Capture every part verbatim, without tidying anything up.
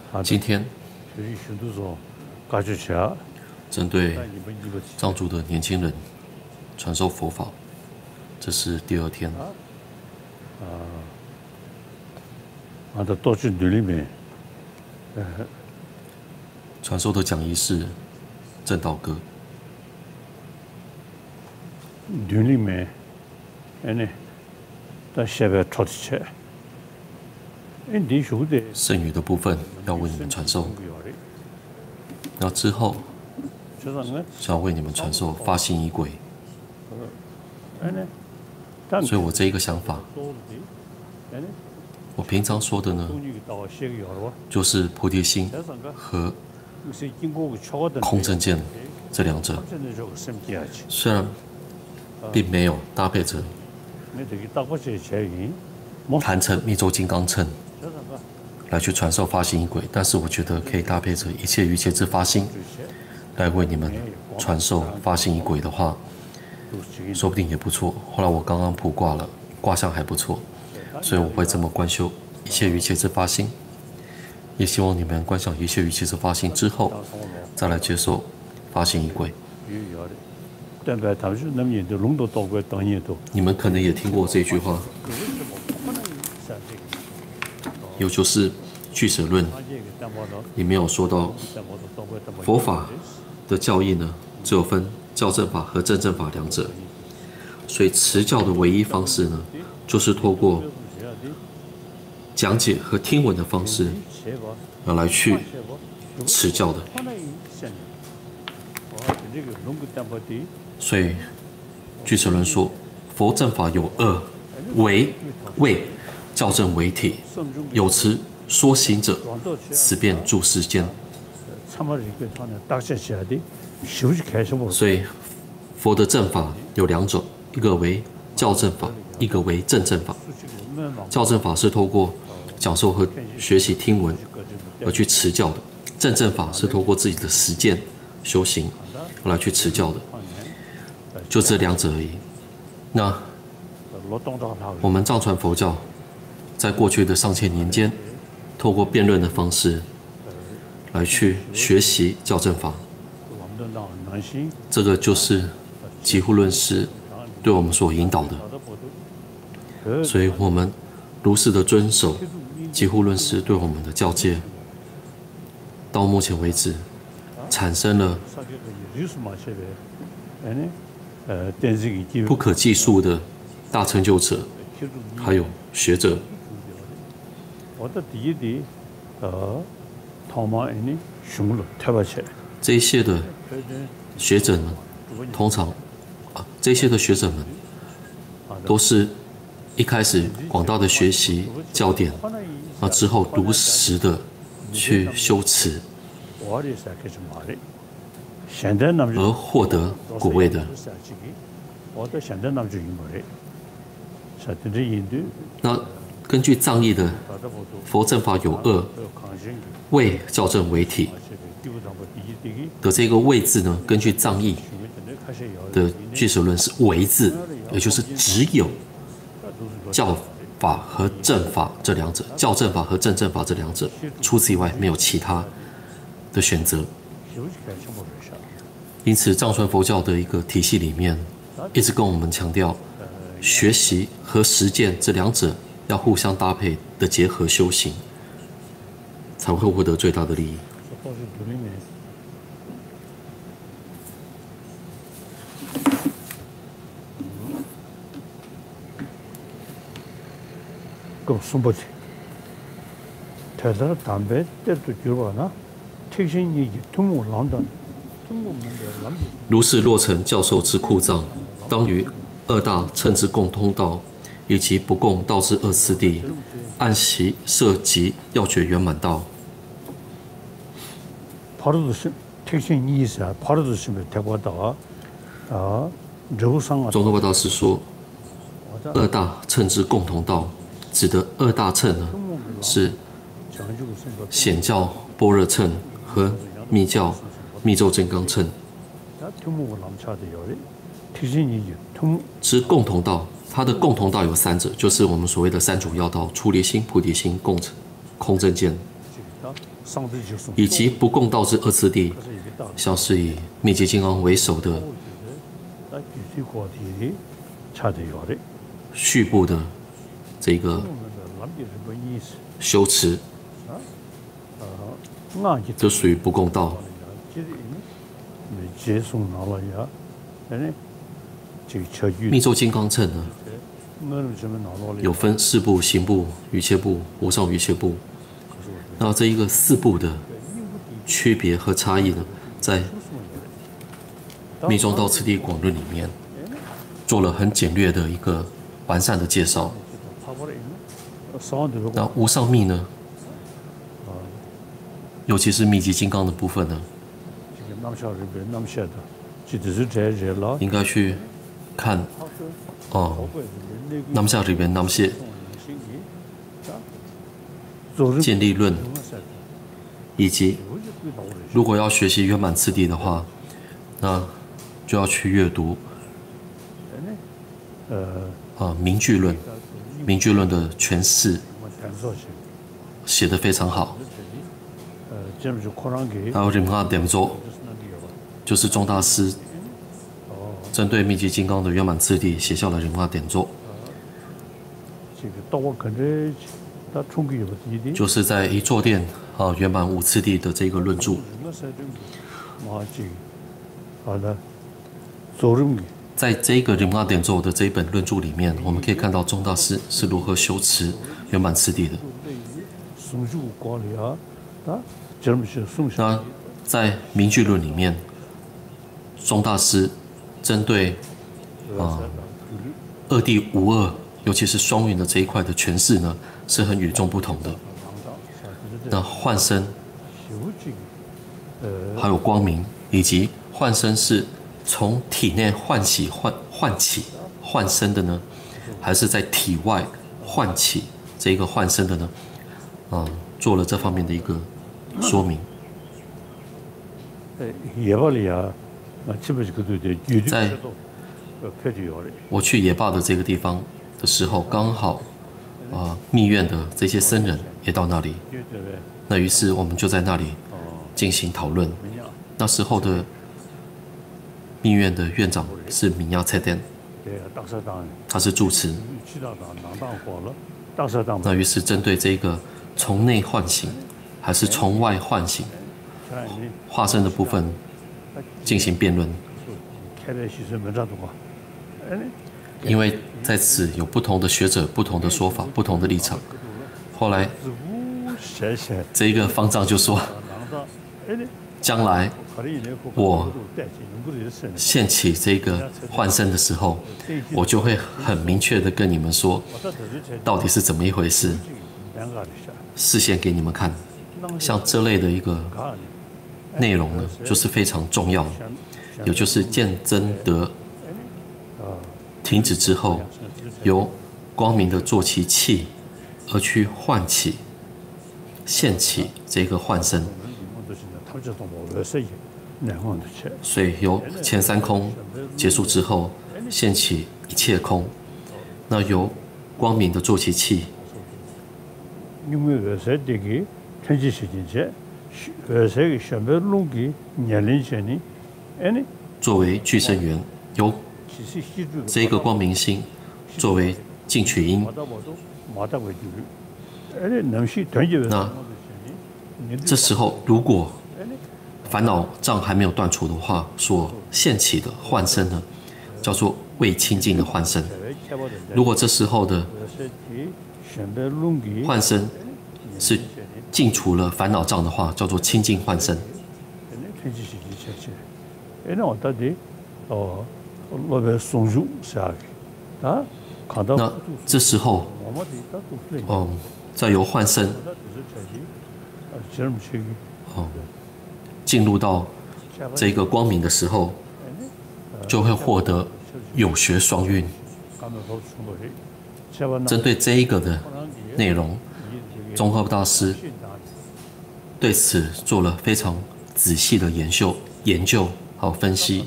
今天针对藏族的年轻人传授佛法，这是第二天。 啊，的都是里面， 传授的讲义是正道歌。 里面，哎呢，到下边抄起来。 剩余的部分要为你们传授，然后之后想要为你们传授发心仪轨。所以我这一个想法，我平常说的呢，就是菩提心和空正见这两者，虽然并没有搭配着坛城密咒金刚乘来去传授发心仪轨，但是我觉得可以搭配着一切余切之发心来为你们传授发心仪轨的话，说不定也不错。后来我刚刚卜卦了，卦象还不错，所以我会这么观修一切余切之发心，也希望你们观想一切余切之发心之后，再来接受发心仪轨。你们可能也听过这句话，有就是俱舍论里面有说到，佛法的教义呢，只有分教正法和正正法两者，所以持教的唯一方式呢，就是透过讲解和听闻的方式，而来去持教的。所以俱舍论说，佛正法有二，为为教正为体，有持说行者，此便住世间。所以佛的正法有两种，一个为教正法，一个为正正法。教正法是透过讲授和学习听闻而去持教的，正正法是透过自己的实践修行而来去持教的，就这两者而已。那我们藏传佛教在过去的上千年间，透过辩论的方式来去学习教正法，这个就是集护论师对我们所引导的。所以我们如实的遵守集护论师对我们的教诫，到目前为止产生了不可计数的大成就者，还有学者。这一些的学者呢，通常啊，这些的学者们都是一开始广大的学习教典，啊之后如实的去修持，而获得果位的。那根据藏义的佛正法有二，为教正为体的这个为字呢，根据藏义的俱舍论是为字，也就是只有教法和正法这两者，教正法和正正法这两者，除此以外没有其他的选择。因此，藏传佛教的一个体系里面，一直跟我们强调，学习和实践这两者要互相搭配的结合修行，才会获得最大的利益。 그 숨보지 대단한 담배 때도 줄어나 택신이 통무 런던 如是若成教授之库藏，当于二大乘之共通道，以及不共道之二次第，按习摄集要诀圆满道。 바로도 택신이 있어 바로도 심을 대과다가 아 저우상 中道大师说，二大乘之共同道，指的二大乘呢，是显教般若乘和密教密咒金刚乘。之共同道，它的共同道有三者，就是我们所谓的三主要道：出离心、菩提心、共空正见。 以及不共道之二次第，像是以密集金刚为首的续部的这个修持，这属于不共道。密咒金刚称呢，有分四部、行部、瑜伽部、无上瑜伽部。那这一个四部的区别和差异呢，在《密宗道次第广论》里面做了很简略的一个完善的介绍。那无上密呢，尤其是密集金刚的部分呢，应该去看哦，南下里边南谢建立论，以及如果要学习圆满次第的话，那就要去阅读啊名句论，名句论的诠释写得非常好。还有림하典咒，就是宗大师针对密集金刚的圆满次第写下了림하典咒。就是在一座殿啊圆满五次第的这个论著，在这个림하典咒的这一本论著里面，我们可以看到宗大师是如何修持圆满次第的。那在名句论里面，宗大师针对啊二谛无二，尤其是双运的这一块的诠释呢，是很与众不同的。那幻身，还有光明，以及幻身是从体内唤起、唤唤起、幻身的呢，还是在体外唤起这一个幻身的呢？啊，做了这方面的一个说明。在我去野坝的这个地方的时候，刚好啊密院的这些僧人也到那里，那于是我们就在那里进行讨论。那时候的密院的院长是敏亚蔡丹，他是住持。那于是针对这个从内唤醒还是从外唤醒化身的部分进行辩论。因为在此有不同的学者、不同的说法、不同的立场。后来，这一个方丈就说：“将来我现起这个幻身的时候，我就会很明确的跟你们说，到底是怎么一回事，示现给你们看。像这类的一个内容呢，就是非常重要，也就是见真得停止之后，由光明的坐其气而去唤起、现起这个幻身。所以由前三空结束之后，现起一切空。那由光明的坐其气，作为具生源，由这个光明心作为进取因。那这时候，如果烦恼障还没有断除的话，所现起的幻身呢，叫做未清净的幻身。如果这时候的幻身是净除了烦恼障的话，叫做清净幻身。那这时候，哦，再由幻身，哦，进入到这个光明的时候，就会获得有学双运。针对这一个的内容，宗喀巴大师对此做了非常仔细的研究、研究还有分析。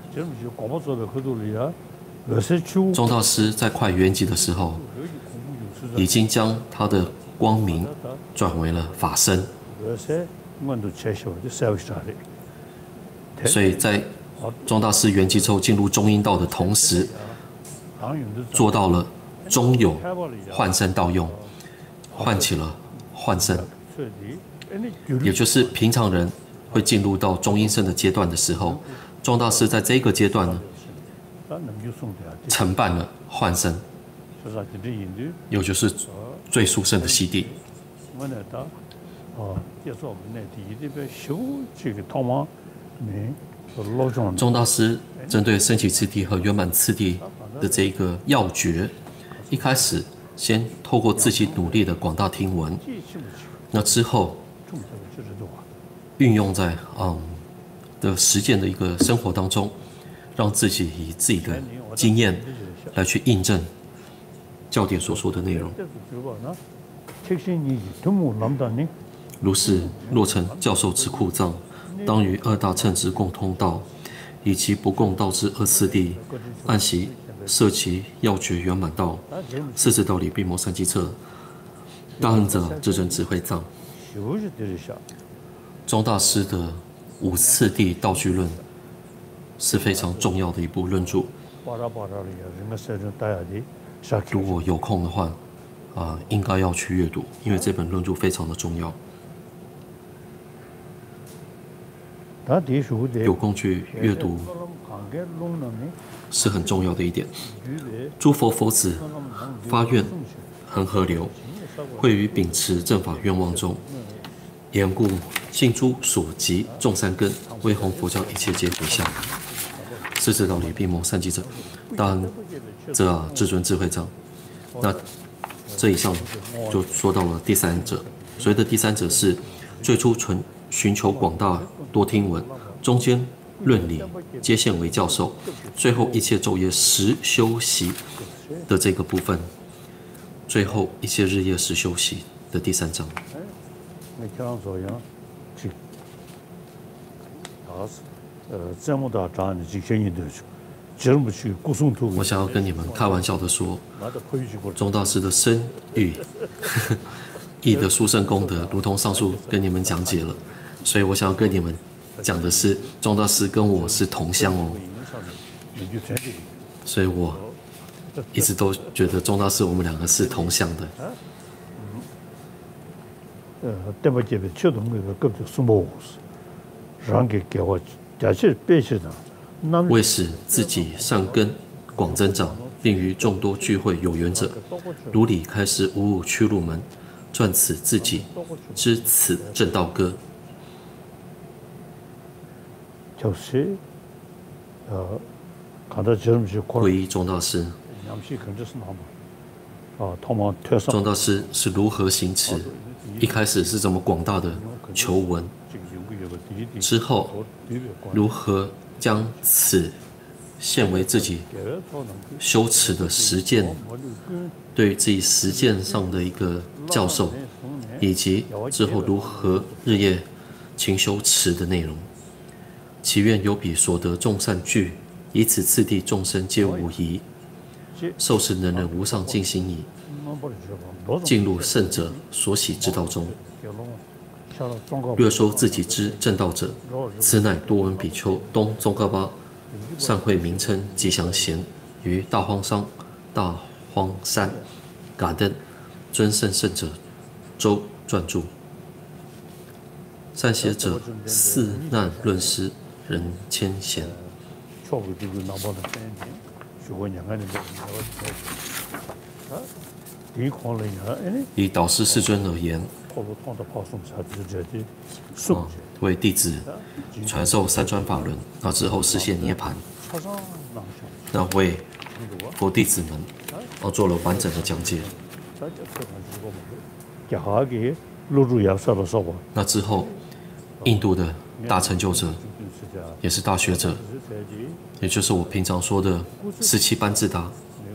宗大师在快圆寂的时候，已经将他的光明转为了法身， 所以在庄大师圆寂之后进入中阴道的同时，做到了中有换身道用，唤起了换身，也就是平常人会进入到中阴身的阶段的时候，庄大师在这个阶段呢，承办了换身，也就是最殊胜的西地。庄大师针对升起次第和圆满次第的这个要诀，一开始先透过自己努力的广大听闻，那之后运用在嗯的实践的一个生活当中，让自己以自己的经验来去印证教典所说的内容。如是，若成教授之库藏，当于二大乘之共通道，以其不共道之二次第，按习摄其要诀圆满道，四字道理并谋三机策，大恩者至尊智慧藏。庄大师的五次第道具论是非常重要的一部论著，如果有空的话，啊、呃，应该要去阅读，因为这本论著非常的重要。有空去阅读是很重要的一点。诸佛佛子发愿恒河流，会于秉持正法愿望中，言故信诸属及众善根，为弘佛教一切皆回向。四字道理并谋三机者，大恩者啊，至尊智慧藏。那这以上就说到了第三者，所谓的第三者是最初纯寻求广大多听闻，中间论理接线为教授，最后一切昼夜实修习的这个部分，最后一切日夜实修习的第三章。我想要跟你们开玩笑的说，庄大师的身语义的殊胜功德，如同上述跟你们讲解了，所以我想要跟你们讲的是，庄大师跟我是同乡哦，所以我一直都觉得庄大师我们两个是同乡的。为使自己善根广增长，并于众多聚会有缘者，如理开示五五屈入门，传此自己知此正道歌。皈依庄大师。庄大师是如何行持？一开始是怎么广大的求闻，之后如何将此现为自己修持的实践，对于自己实践上的一个教授，以及之后如何日夜勤修持的内容。祈愿有彼所得众善聚，以此次第众生皆无疑。受持能人无上尽心矣，进入圣者所喜之道中。略说自己之正道者，此乃多闻比丘东宗喀巴善会名称吉祥贤于大荒山大荒山噶登尊胜圣者周撰著。善写者四难论师人谦贤。以导师世尊而言，哦、为弟子传授三专法轮，那之后实现涅槃，那为佛弟子们哦做了完整的讲解。那之后，印度的大成就者，也是大学者，也就是我平常说的十七班智达。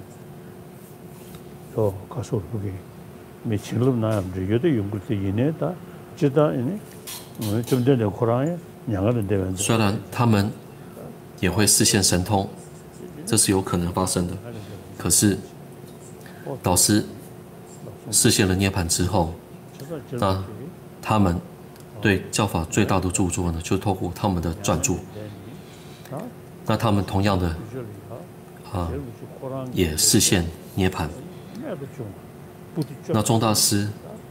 虽然他们也会视现神通，这是有可能发生的，可是导师视现了涅槃之后，那他们对教法最大的著作呢，就透过他们的撰著。那他们同样的，啊，也实现涅槃。那宗大师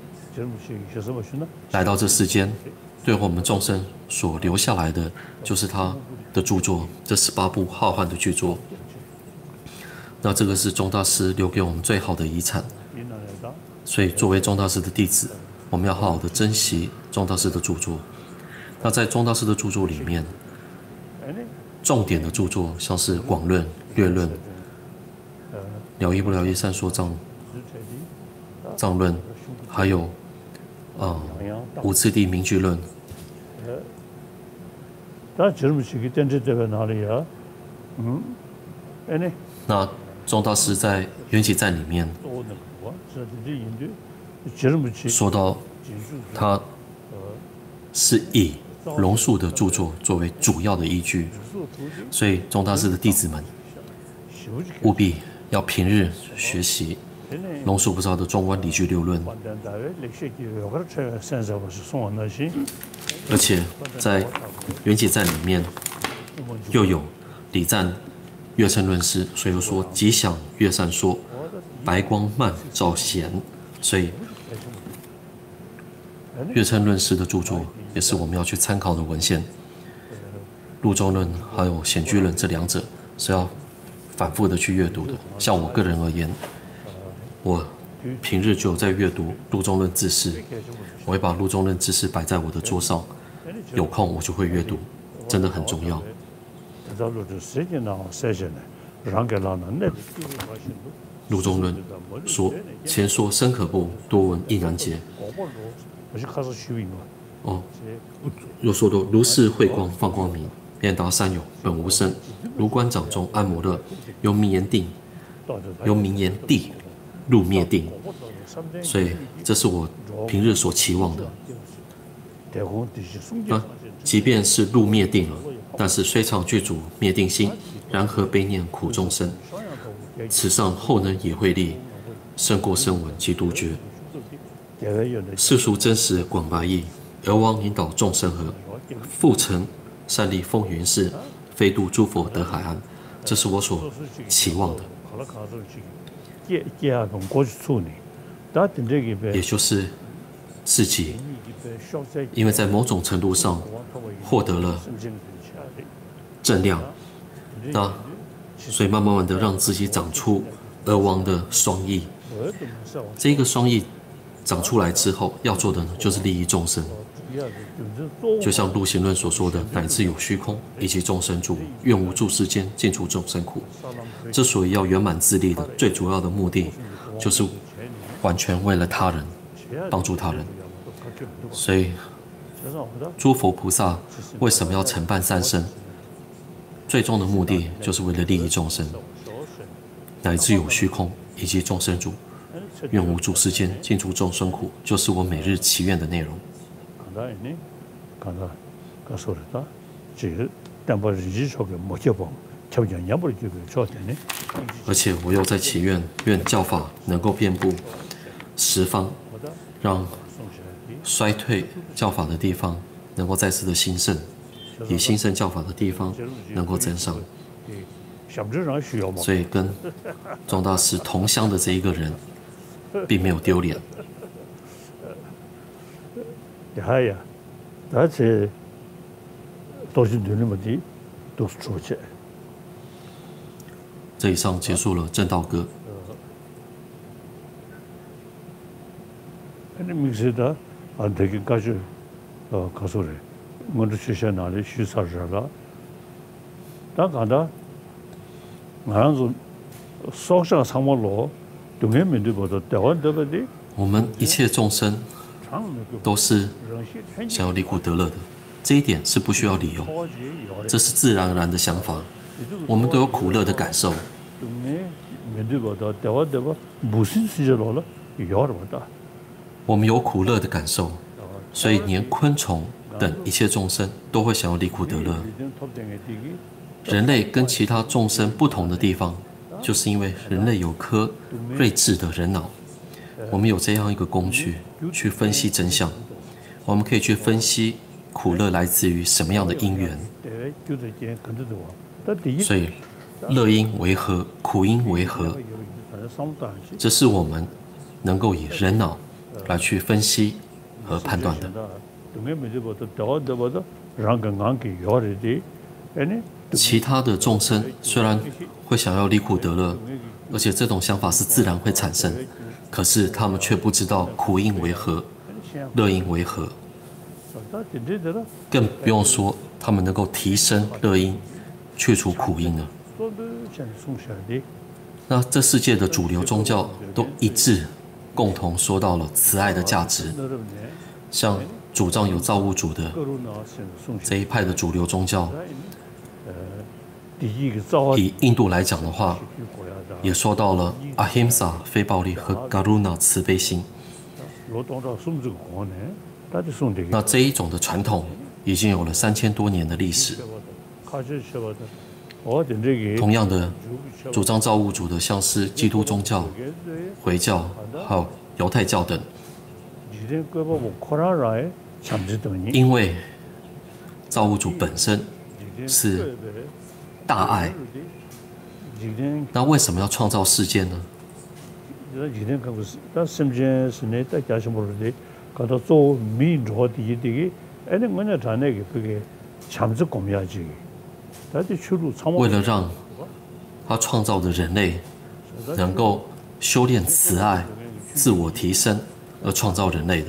来到这世间，对我们众生所留下来的，就是他的著作，这十八部浩瀚的巨作。那这个是宗大师留给我们最好的遗产。所以，作为宗大师的弟子，我们要好好的珍惜宗大师的著作。那在宗大师的著作里面，重点的著作像是《广论》《略论》《了义不了义三说藏藏论》，还有啊《五次第名句论》。那宗大师在缘起赞里面说到，他是以龙树的著作作为主要的依据，所以宗大师的弟子们务必要平日学习龙树不造的《中观理据六论》，而且在缘起赞里面又有礼赞月称论师，所以说吉祥月善说，白光漫照贤，所以月称论师的著作也是我们要去参考的文献。路中论还有显居论这两者是要反复的去阅读的。像我个人而言，我平日就有在阅读路中论知识，我会把路中论知识摆在我的桌上，有空我就会阅读，真的很重要。路中论说，前说深可怖，多闻亦难解。哦，又说到如是慧光放光明，遍达三有本无生，如观掌中安摩乐，由名言定，由名言地入灭定。所以这是我平日所期望的。那即便是入灭定了，但是虽常具足灭定心，然何悲念苦众生？此上后能也会力，胜过声闻及独觉。世俗真实广白义，而妄引导众生和，复成善利风云事，飞渡诸佛得海岸。这是我所期望的。也就是自己，因为在某种程度上获得了正量，那所以慢慢慢的让自己长出而王的双翼。这个双翼长出来之后，要做的呢就是利益众生。就像陆行论所说的，乃至有虚空以及众生住，愿无住世间，尽除众生苦。之所以要圆满自利的最主要的目的，就是完全为了他人，帮助他人。所以，诸佛菩萨为什么要承办三生？最终的目的就是为了利益众生，乃至有虚空以及众生主，愿无住世间，尽除众生苦，就是我每日祈愿的内容。而且我又在祈愿，愿教法能够遍布十方，让衰退教法的地方能够再次的兴盛，以兴盛教法的地方能够增上。所以跟宗大师同乡的这一个人，并没有丢脸。 而且都是对那么的都是出去。 这以上结束了正道歌。 那明显的啊，这个告诉呃告诉人，我的学校哪里学啥事了？但看到，好像是烧香上网络，东面面对不到台湾对不对？ 我们一切众生都是想要离苦得乐的，这一点是不需要理由，这是自然而然的想法。我们都有苦乐的感受。我们有苦乐的感受，所以连昆虫等一切众生都会想要离苦得乐。人类跟其他众生不同的地方，就是因为人类有颗睿智的人脑，我们有这样一个工具去分析真相。 我们可以去分析苦乐来自于什么样的因缘。所以，乐因为何，苦因为何，这是我们能够以人脑来去分析和判断的。其他的众生虽然会想要离苦得乐，而且这种想法是自然会产生，可是他们却不知道苦因为何，乐因为何，更不用说他们能够提升乐因，去除苦因了。那这世界的主流宗教都一致共同说到了慈爱的价值，像主张有造物主的这一派的主流宗教，以印度来讲的话，也说到了 ahimsa 非暴力和 karuna 慈悲心。那这一种的传统已经有了三千多年的历史。同样的，主张造物主的像是基督宗教、回教还有犹太教等，因为造物主本身是大爱，那为什么要创造世界呢？为了让他创造的人类能够修炼慈爱、自我提升而创造人类的。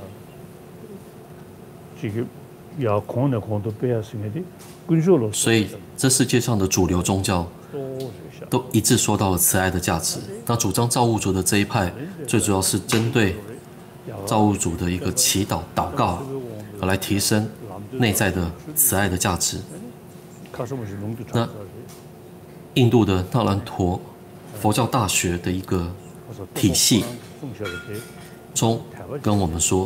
所以，这世界上的主流宗教都一致说到了慈爱的价值。那主张造物主的这一派，最主要是针对造物主的一个祈祷、祷告，而来提升内在的慈爱的价值。那印度的纳兰陀佛教大学的一个体系中跟我们说，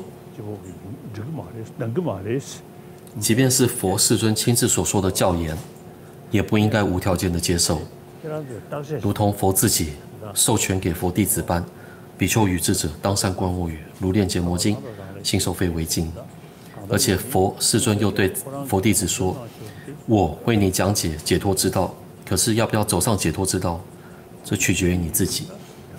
即便是佛世尊亲自所说的教言，也不应该无条件的接受，如同佛自己授权给佛弟子般，比丘与智者当善观物语，如练结魔经，信受非为经。而且佛世尊又对佛弟子说，我为你讲解解脱之道，可是要不要走上解脱之道，这取决于你自己。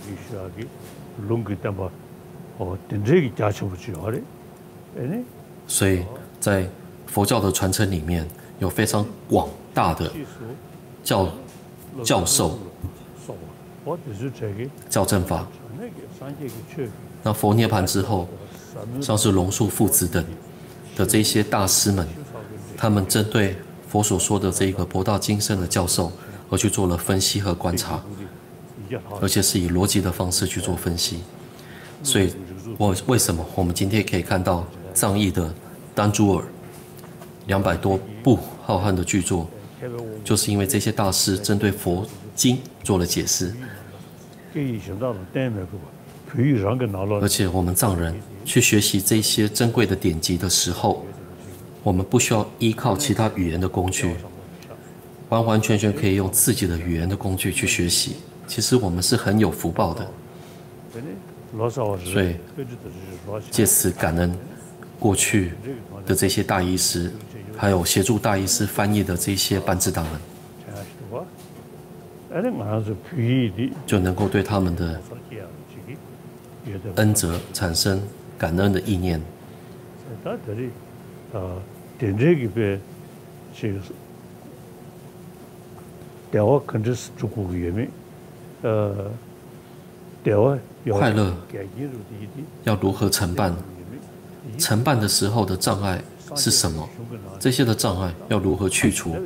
所以在佛教的传承里面，有非常广大的教教授教正法。那佛涅槃之后，像是龙树父子等的这些大师们，他们针对佛所说的这个博大精深的教授，而去做了分析和观察，而且是以逻辑的方式去做分析。所以，我为什么我们今天可以看到藏译的丹珠尔两百多部浩瀚的巨作，就是因为这些大师针对佛经做了解释。而且我们藏人去学习这些珍贵的典籍的时候，我们不需要依靠其他语言的工具，完完全全可以用自己的语言的工具去学习。其实我们是很有福报的，所以借此感恩过去的这些大医师，还有协助大医师翻译的这些班智达人，就能够对他们的恩泽产生感恩的意念。快乐要如何承办？承办的时候的障碍是什么？这些的障碍要如何去除？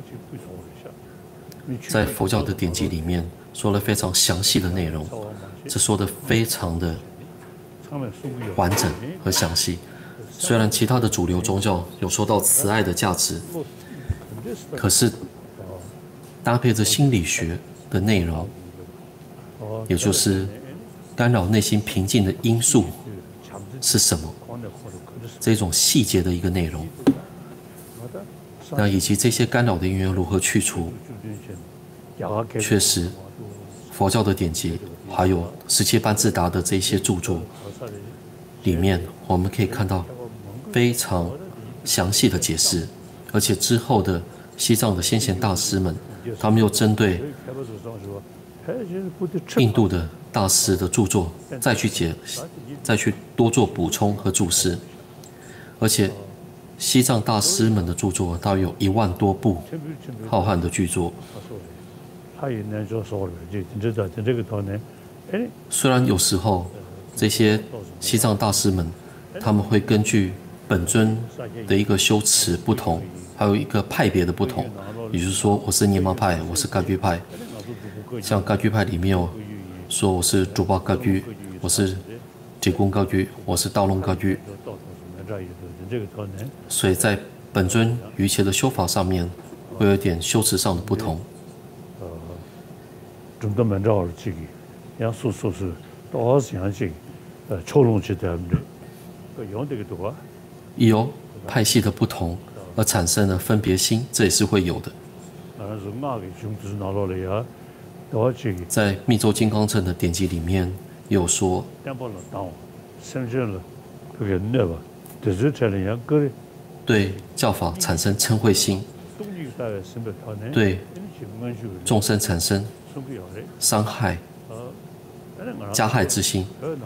在佛教的典籍里面说了非常详细的内容，这说的非常的完整和详细。虽然其他的主流宗教有说到慈爱的价值，可是搭配着心理学的内容，也就是干扰内心平静的因素是什么？这种细节的一个内容，那以及这些干扰的因缘如何去除？确实，佛教的典籍还有十七班智达的这些著作里面，我们可以看到非常详细的解释，而且之后的西藏的先贤大师们，他们又针对印度的大师的著作再去解，再去多做补充和注释，而且西藏大师们的著作大约有一万多部浩瀚的巨作。虽然有时候这些西藏大师们，他们会根据本尊的一个修持不同，还有一个派别的不同，也就是说，我是尼玛派，我是噶举派。像噶举派里面有说我是珠巴噶举，我是吉贡噶举，我是道隆噶举。所以在本尊于切的修法上面，会有点修持上的不同。 좀 더 먼저 지기 양수소스 또详细 초롱치 때문에 그 영되기도 와 有派系的不同而产生了分别心，这也是会有的。在密咒金刚乘的典籍里面有说，对教法产生嗔恚心，对众生产生伤害、加害之心，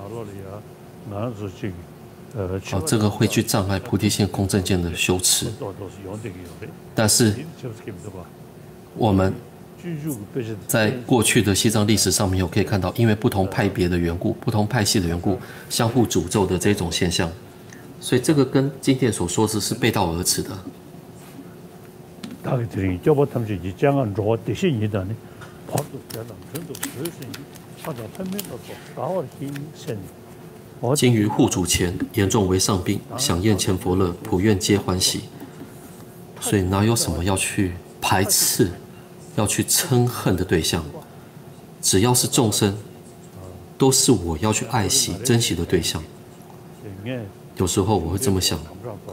哦，这个会去障碍菩提心空正见的修持。但是我们在过去的西藏历史上面有可以看到，因为不同派别的缘故、不同派系的缘故，相互诅咒的这种现象，所以这个跟今天所说的是背道而驰的。今于护主前，严重为上宾，享宴前佛乐，普愿皆欢喜。所以哪有什么要去排斥、要去嗔恨的对象？只要是众生，都是我要去爱惜、珍惜的对象。有时候我会这么想：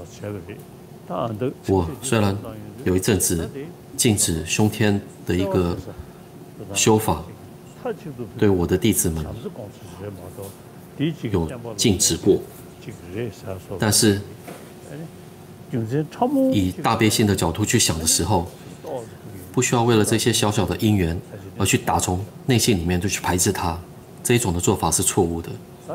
我虽然有一阵子禁止凶天的一个修法，对我的弟子们有禁止过，但是以大悲心的角度去想的时候，不需要为了这些小小的因缘而去打从内心里面就去排斥它，这一种的做法是错误的。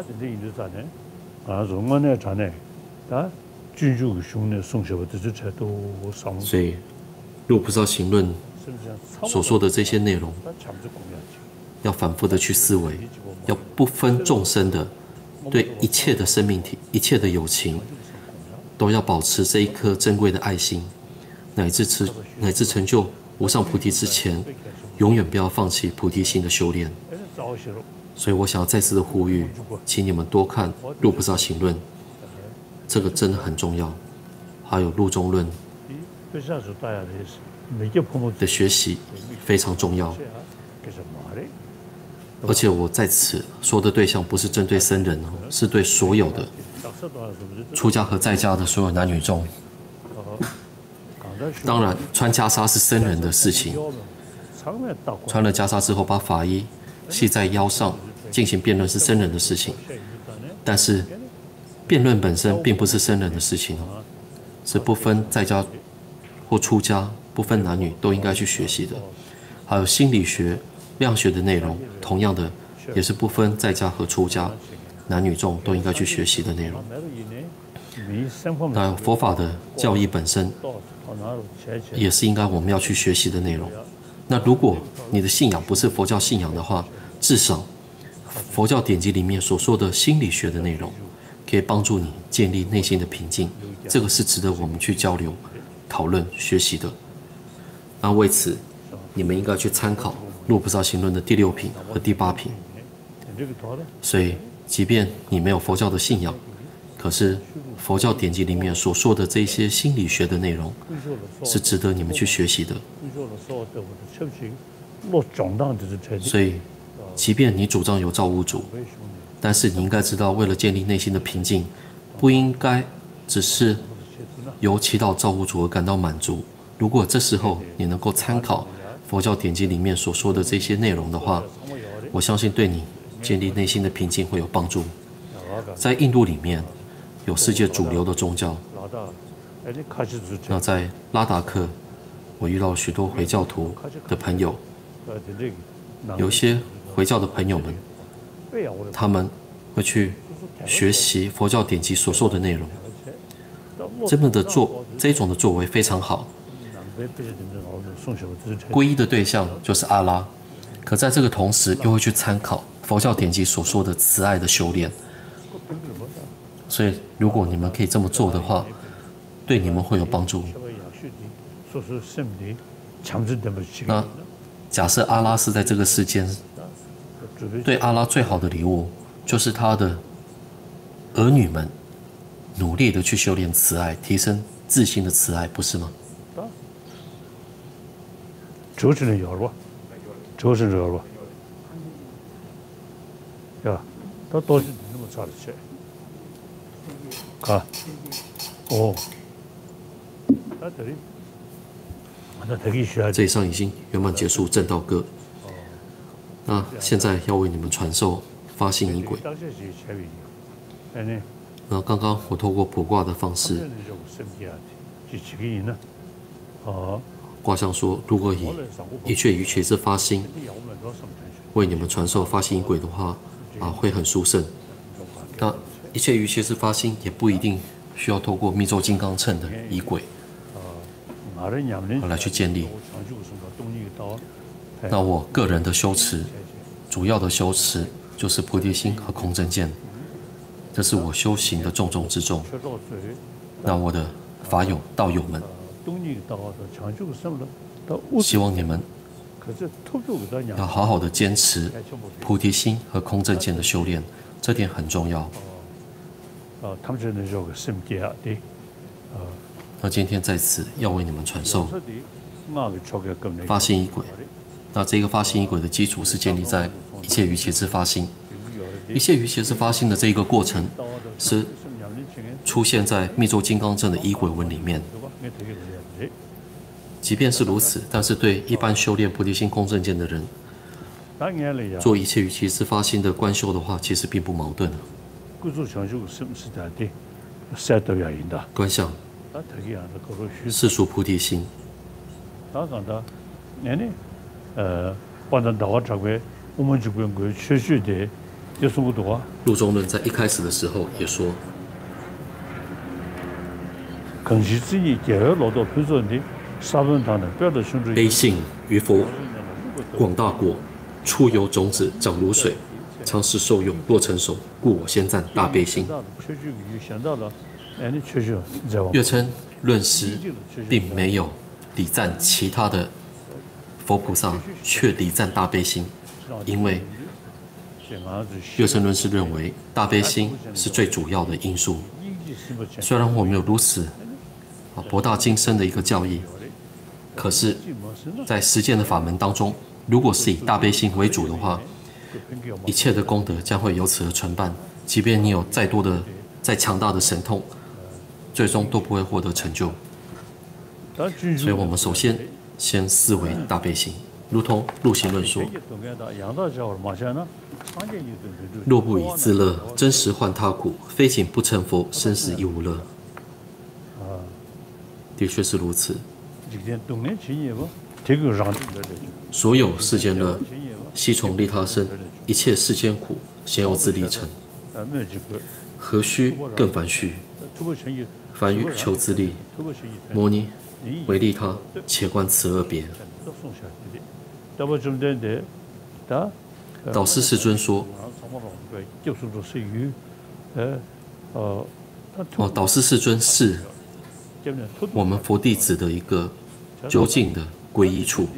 所以若不知道行论所说的这些内容，要反复的去思维，要不分众生的对一切的生命体、一切的友情，都要保持这一颗珍贵的爱心，乃至成乃至成就无上菩提之前，永远不要放弃菩提心的修炼。所以我想要再次的呼吁，请你们多看《入菩萨行论》，这个真的很重要。还有《入中论》的学习非常重要。而且我在此说的对象不是针对僧人哦，是对所有的出家和在家的所有男女众。当然，穿袈裟是僧人的事情，穿了袈裟之后把法衣系在腰上进行辩论是僧人的事情。但是辩论本身并不是僧人的事情哦，是不分在家或出家、不分男女都应该去学习的。还有心理学、量学的内容，同样的也是不分在家和出家、男女众都应该去学习的内容。那佛法的教义本身，也是应该我们要去学习的内容。那如果你的信仰不是佛教信仰的话，至少佛教典籍里面所说的心理学的内容，可以帮助你建立内心的平静。这个是值得我们去交流、讨论、学习的。那为此，你们应该去参考《入菩萨行论》的第六品和第八品。所以，即便你没有佛教的信仰，可是佛教典籍里面所说的这些心理学的内容，是值得你们去学习的。所以，即便你主张有造物主，但是你应该知道，为了建立内心的平静，不应该只是由祈祷造物主而感到满足。如果这时候你能够参考佛教典籍里面所说的这些内容的话，我相信对你建立内心的平静会有帮助。在印度里面，有世界主流的宗教， 那在拉达克，我遇到许多回教徒的朋友，有些回教的朋友们，他们会去学习佛教典籍所说的内容，这么的做这种的作为非常好。皈依的对象就是阿拉，可在这个同时又会去参考佛教典籍所说的慈爱的修炼。所以，如果你们可以这么做的话，对你们会有帮助。那假设阿拉是在这个世间，对阿拉最好的礼物就是他的儿女们努力的去修炼慈爱，提升自心的慈爱，不是吗？ 这是有吧？这是有吧？呀，他都是那么差的钱。看，哦，那这里，那这里需要。 这一上已经圆满结束正道歌。那现在要为你们传授发心仪轨。那刚刚我透过卜卦的方式，卦象说，如果以一切于切之发心为你们传授发心仪轨的话，啊，会很殊胜。那一切于切之发心也不一定需要透过密咒金刚乘的仪轨来去建立。那我个人的修持，主要的修持就是菩提心和空正见，这是我修行的重中之重。那我的法友道友们，希望你们要好好的坚持菩提心和空正见的修炼，这点很重要。那今天在此要为你们传授发心仪轨。那这个发心仪轨的基础是建立在一切于切之发心，一切于切之发心的这一个过程是出现在密咒金刚阵的仪轨文里面。即便是如此，但是对一般修炼菩提心空正见的人，做一切于切之发心的观修的话，其实并不矛盾。观想世俗菩提心。陆中论在一开始的时候也说，悲信于佛，广大果，出有种子，长如水，常时受用，若成熟，故我先赞大悲心。月称论师并没有礼赞其他的佛菩萨，却礼赞大悲心，因为月称论师认为大悲心是最主要的因素。虽然我们有如此啊博大精深的一个教义，可是，在实践的法门当中，如果是以大悲心为主的话，一切的功德将会由此而承办。即便你有再多的、再强大的神通，最终都不会获得成就。所以我们首先先思维大悲心，如同入行论说：若不以自乐，真实换他苦；非请不成佛，生死亦无乐。的确是如此。所有世间乐，悉从利他生；一切世间苦，先由自利成。何须更繁虚？凡欲求自利，摩尼为利他，且观此二别。导师世尊说：哦，导师世尊是我们佛弟子的一个究竟的皈依处。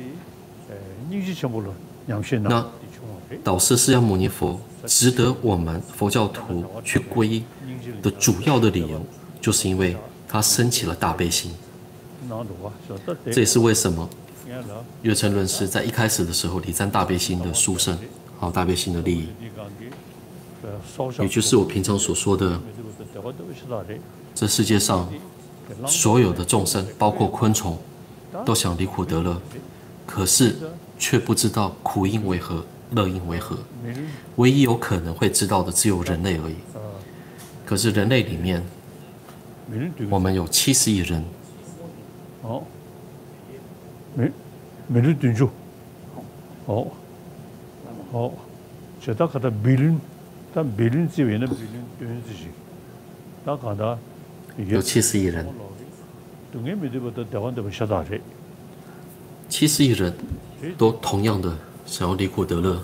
那导师释迦牟尼佛值得我们佛教徒去皈依的主要的理由，就是因为他升起了大悲心。这也是为什么月称论师在一开始的时候礼赞大悲心的殊胜，还有大悲心的利益，也就是我平常所说的，这世界上所有的众生，包括昆虫，都想离苦得乐，可是却不知道苦因为何，乐因为何。唯一有可能会知道的只有人类而已。可是人类里面我们有七十亿人。 哦，每每日对住，哦，哦，这大概的比例，但比例这边的比例对这些，大概的有七十亿人。 东南面这边的台湾这边下大雨。 七十亿人都同样的想要离苦得乐。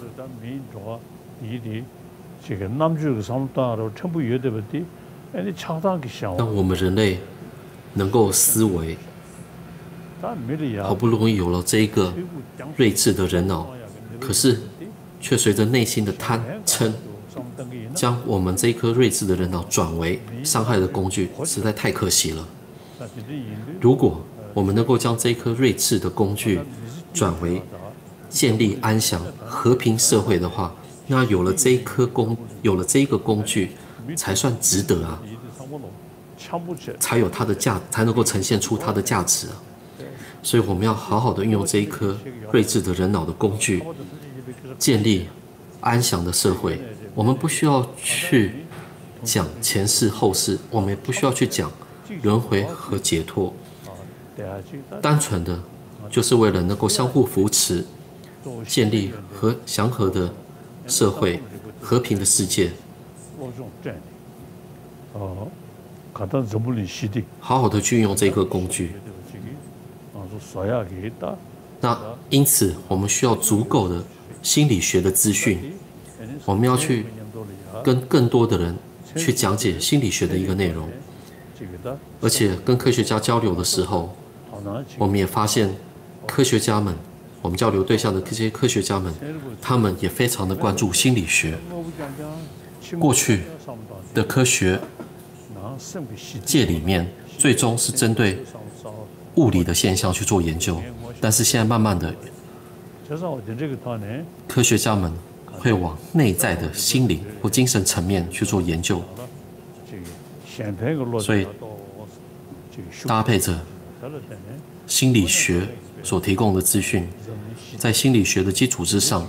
当我们人类能够思维，好不容易有了这一个睿智的人脑，可是却随着内心的贪嗔，将我们这一颗睿智的人脑转为伤害的工具，实在太可惜了。如果我们能够将这一颗睿智的工具转为建立安详和平社会的话，那有了这一颗工，有了这一个工具，才算值得啊，才有它的价，才能够呈现出它的价值啊。所以我们要好好的运用这一颗睿智的人脑的工具，建立安详的社会。我们不需要去讲前世后世，我们也不需要去讲轮回和解脱。单纯的就是为了能够相互扶持，建立和祥和的社会、和平的世界。好好的去运用这个工具。那因此，我们需要足够的心理学的资讯，我们要去跟更多的人去讲解心理学的一个内容，而且跟科学家交流的时候，我们也发现，科学家们，我们交流对象的这些科学家们，他们也非常的关注心理学。过去的科学界里面，最终是针对物理的现象去做研究，但是现在慢慢的，科学家们会往内在的心灵或精神层面去做研究，所以搭配着心理学所提供的资讯，在心理学的基础之上，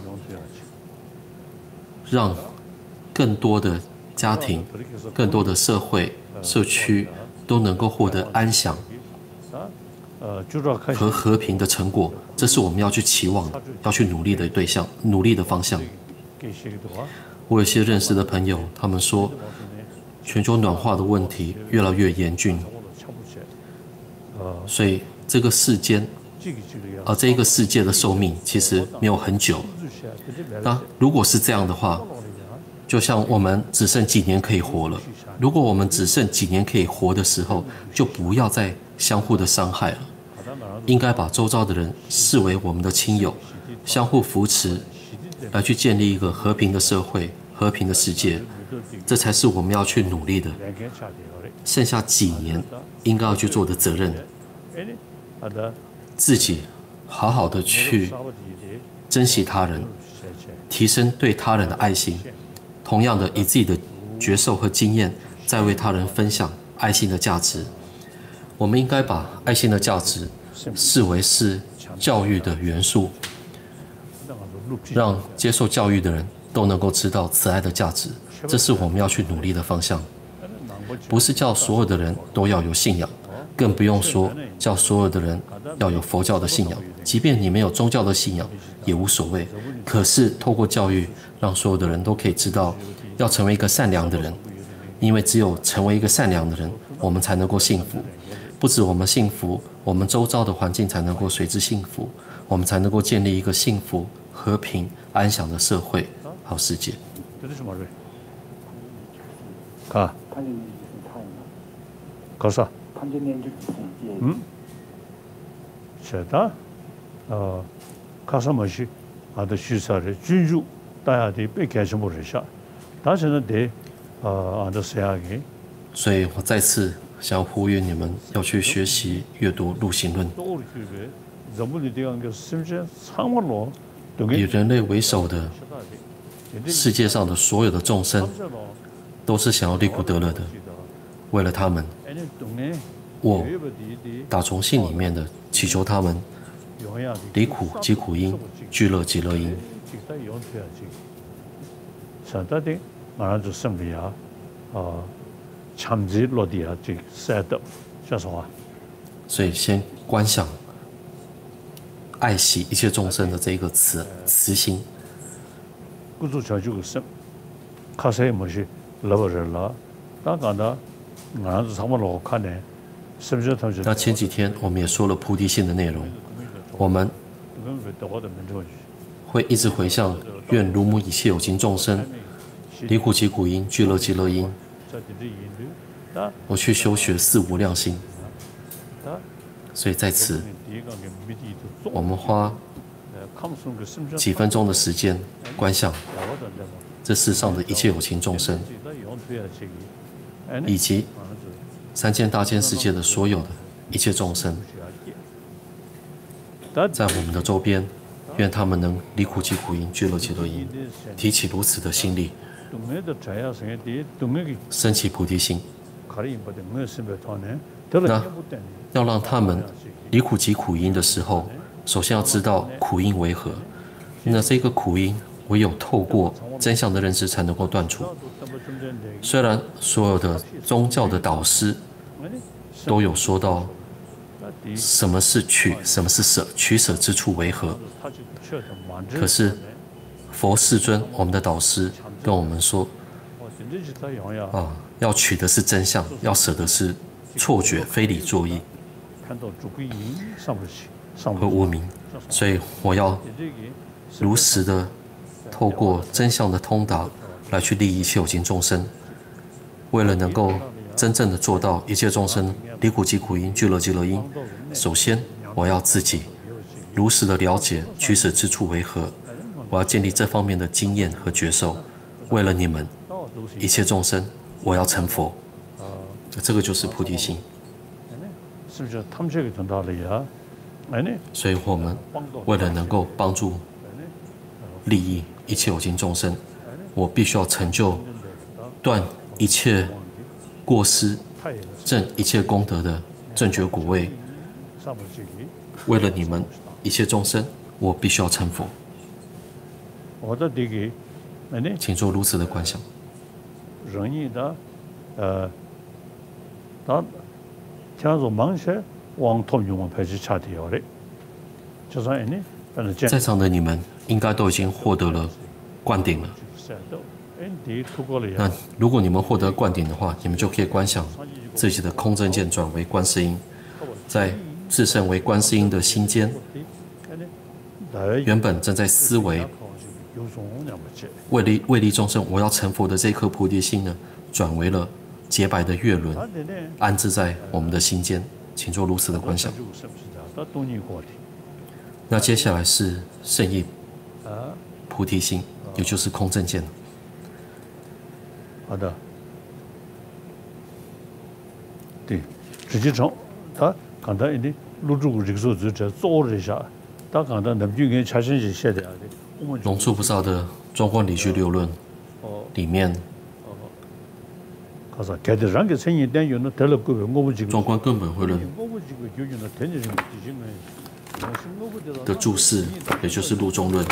让更多的家庭、更多的社会、社区都能够获得安详和和平的成果，这是我们要去期望的、要去努力的对象、努力的方向。我有些认识的朋友，他们说，全球暖化的问题越来越严峻，所以这个世间，而这一个世界的寿命其实没有很久。那如果是这样的话，就像我们只剩几年可以活了。如果我们只剩几年可以活的时候，就不要再相互的伤害了，应该把周遭的人视为我们的亲友，相互扶持，来去建立一个和平的社会、和平的世界，这才是我们要去努力的。剩下几年应该要去做的责任，自己好好的去珍惜他人，提升对他人的爱心，同样的以自己的觉受和经验，再为他人分享爱心的价值。我们应该把爱心的价值视为是教育的元素，让接受教育的人都能够知道慈爱的价值，这是我们要去努力的方向。不是叫所有的人都要有信仰，更不用说叫所有的人要有佛教的信仰，即便你没有宗教的信仰也无所谓。可是透过教育，让所有的人都可以知道要成为一个善良的人，因为只有成为一个善良的人，我们才能够幸福。不止我们幸福，我们周遭的环境才能够随之幸福，我们才能够建立一个幸福、和平、安详的社会、好世界。 가 가서 음 제가 어 가서 뭐시 아도 시사를 준주 다야디 빼게서 모르셔 다시는 대 어 아도 세하게 所以我再次想呼吁你们要去学习阅读《路行论》，以人类为首的世界上的所有的众生，都是想要离苦得乐的。为了他们，我打从心里面的祈求他们离苦即苦因，聚乐即乐因。 참지 로디아 즉 세더就是话。 所以先观想爱惜一切众生的这一个慈慈心。 그도 자주고 sem 카세 뭐시 러버를라 다가다 나도 상관로看呢那前几天我们也说了菩提心的内容，我们会一直回向，愿如母一切有情众生，离苦集苦因，俱乐极乐因。我去修学四无量心，所以在此，我们花几分钟的时间观想这世上的一切有情众生，以及三千大千世界的所有的一切众生，在我们的周边，愿他们能离苦集苦因，俱乐极乐因，提起如此的心力，升起菩提心。那要让他们离苦集苦因的时候，首先要知道苦因为何。那这个苦因，唯有透过真相的认知才能够断除。虽然所有的宗教的导师都有说到什么是取，什么是舍，取舍之处为何？可是佛世尊，我们的导师跟我们说，啊，要取的是真相，要舍的是错觉、非理作意和无明。所以我要如实的透过真相的通达来去利益一切有情众生，为了能够真正的做到一切众生离苦集苦因，俱乐极乐因，首先我要自己如实的了解取舍之处为何，我要建立这方面的经验和觉受，为了你们一切众生，我要成佛。这个就是菩提心。所以我们为了能够帮助利益一切有情众生，我必须要成就断一切过失，证一切功德的正觉果位。为了你们一切众生，我必须要成佛。请做如此的观想。呃，他叫做芒些往通用我配置差的要的，就算呢，在场的你们应该都已经获得了灌顶了。那如果你们获得灌顶的话，你们就可以观想自己的空正见转为观世音，在自身为观世音的心间，原本正在思维为利为利众生，我要成佛的这颗菩提心呢，转为了洁白的月轮，安置在我们的心间，请做如此的观想。那接下来是圣意菩提心，也就是空正见。好的，对，实际上他刚才你录制这个时候就在做了一下，他刚才那边跟查询是写的。龙树菩萨的《中观理须六论》里面。中观根本慧论的注释，也就是入中论，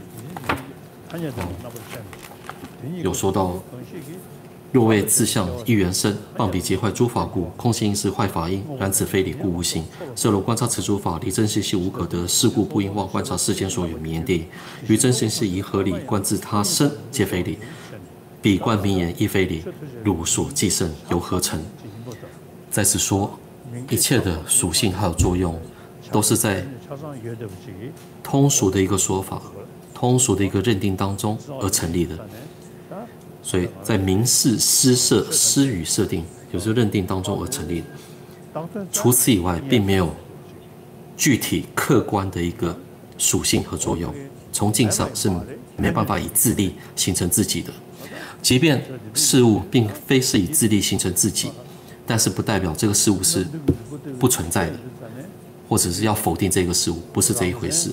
有说到：若为自相一缘生，棒彼结坏诸法故，空性因是坏法因，然此非理故无形。色如观察此诸法，离真性系无可得，是故不应妄观察世间所有名言地。于真性系宜合理，观自他生皆非理。彼观名言亦非理，汝所既胜由何成？再次说，一切的属性还有作用，都是在通俗的一个说法、通俗的一个认定当中而成立的。所以在明示、施设、施语设定，有时候认定当中而成立的。除此以外，并没有具体客观的一个属性和作用。从境上是没办法以自力形成自己的。即便事物并非是以自力形成自己，但是不代表这个事物是不存在的，或者是要否定这个事物，不是这一回事。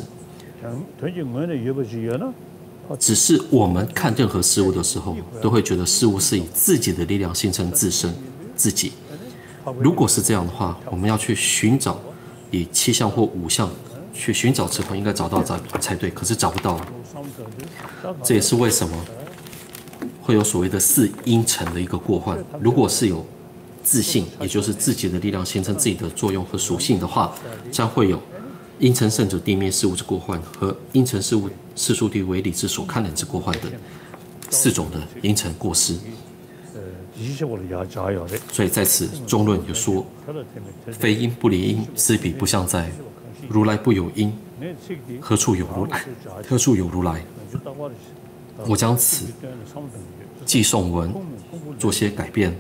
只是我们看任何事物的时候，都会觉得事物是以自己的力量形成自身自己。如果是这样的话，我们要去寻找以七相或五相去寻找之后，应该找到才才对，可是找不到。这也是为什么会有所谓的四因尘的一个过患。如果是有自性，也就是自己的力量形成自己的作用和属性的话，将会有因成圣者地灭事物之过患和因成事物世俗地为理之所看人之过患等四种的因成过失。所以在此中论有说：非因不离因，此彼不相在。如来不有因，何处有如来？何处有如来？我将此寄颂文做些改变，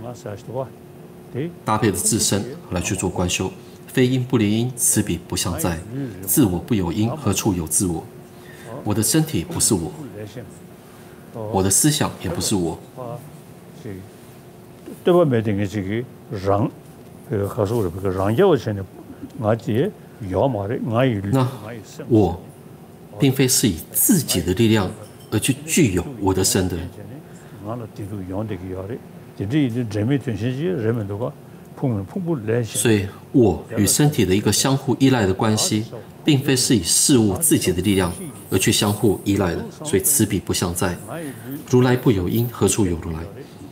搭配着自身来去做观修。非因不离因，此彼不相在。自我不有因，何处有自我？我的身体不是我，我的思想也不是我。 对吧？没定个这个让，呃，告诉我这个让要钱的，我这要嘛的，我有。 那我并非是以自己的力量而去具有我的身的。所以，我与身体的一个相互依赖的关系，并非是以事物自己的力量而去相互依赖的。所以，此彼不相在。如来不有因，何处有如来？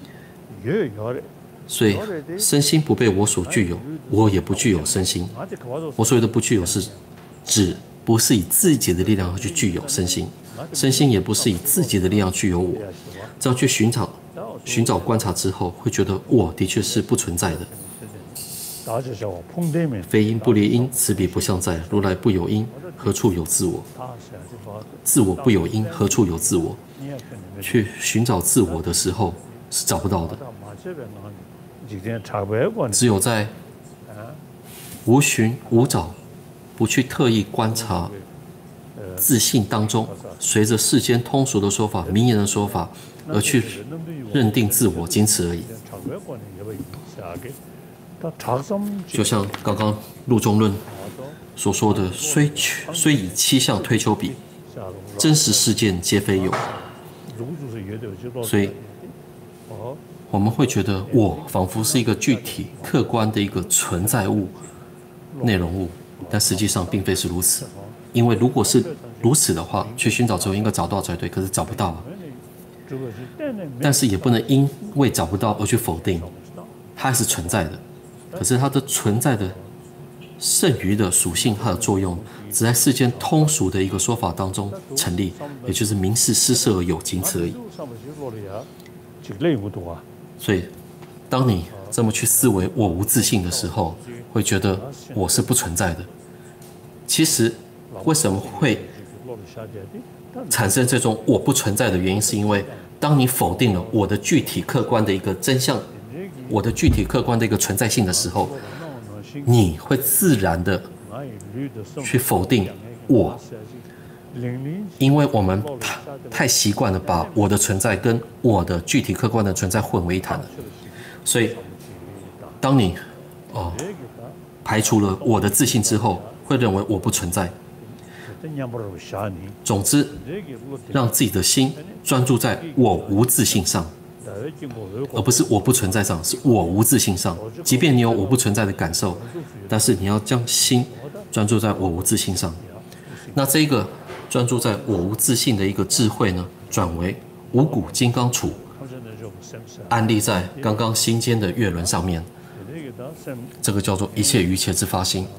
所以，身心不被我所具有，我也不具有身心。我所谓的不具有，是指不是以自己的力量去具有身心，身心也不是以自己的力量具有我。这样去寻找、寻找观察之后，会觉得我的确是不存在的。非因不离因，此彼不相在。如来不有因，何处有自我？自我不有因，何处有自我？去寻找自我的时候是找不到的。只有在无寻无找，不去特意观察自性当中，随着世间通俗的说法、名言的说法而去认定自我，仅此而已。就像刚刚陆中论所说的，虽虽以七相推丘比，真实事件皆非有。所以我们会觉得我仿佛是一个具体客观的一个存在物、内容物，但实际上并非是如此。因为如果是如此的话，去寻找之后应该找到才对，可是找不到啊。但是也不能因为找不到而去否定，它还是存在的。可是它的存在的剩余的属性和作用，只在世间通俗的一个说法当中成立，也就是名实施设而有，仅此而已。所以，当你这么去思维我无自性的时候，会觉得我是不存在的。其实，为什么会产生这种我不存在的原因，是因为当你否定了我的具体客观的一个真相，我的具体客观的一个存在性的时候，你会自然的去否定我，因为我们太太习惯了把我的存在跟我的具体客观的存在混为一谈了。所以，当你哦排除了我的自信之后，会认为我不存在。总之，让自己的心专注在我无自性上，而不是我不存在上，是我无自性上。即便你有我不存在的感受，但是你要将心专注在我无自性上。那这个专注在我无自性的一个智慧呢，转为五谷金刚杵，安立在刚刚心间的月轮上面。这个叫做一切于切之发心。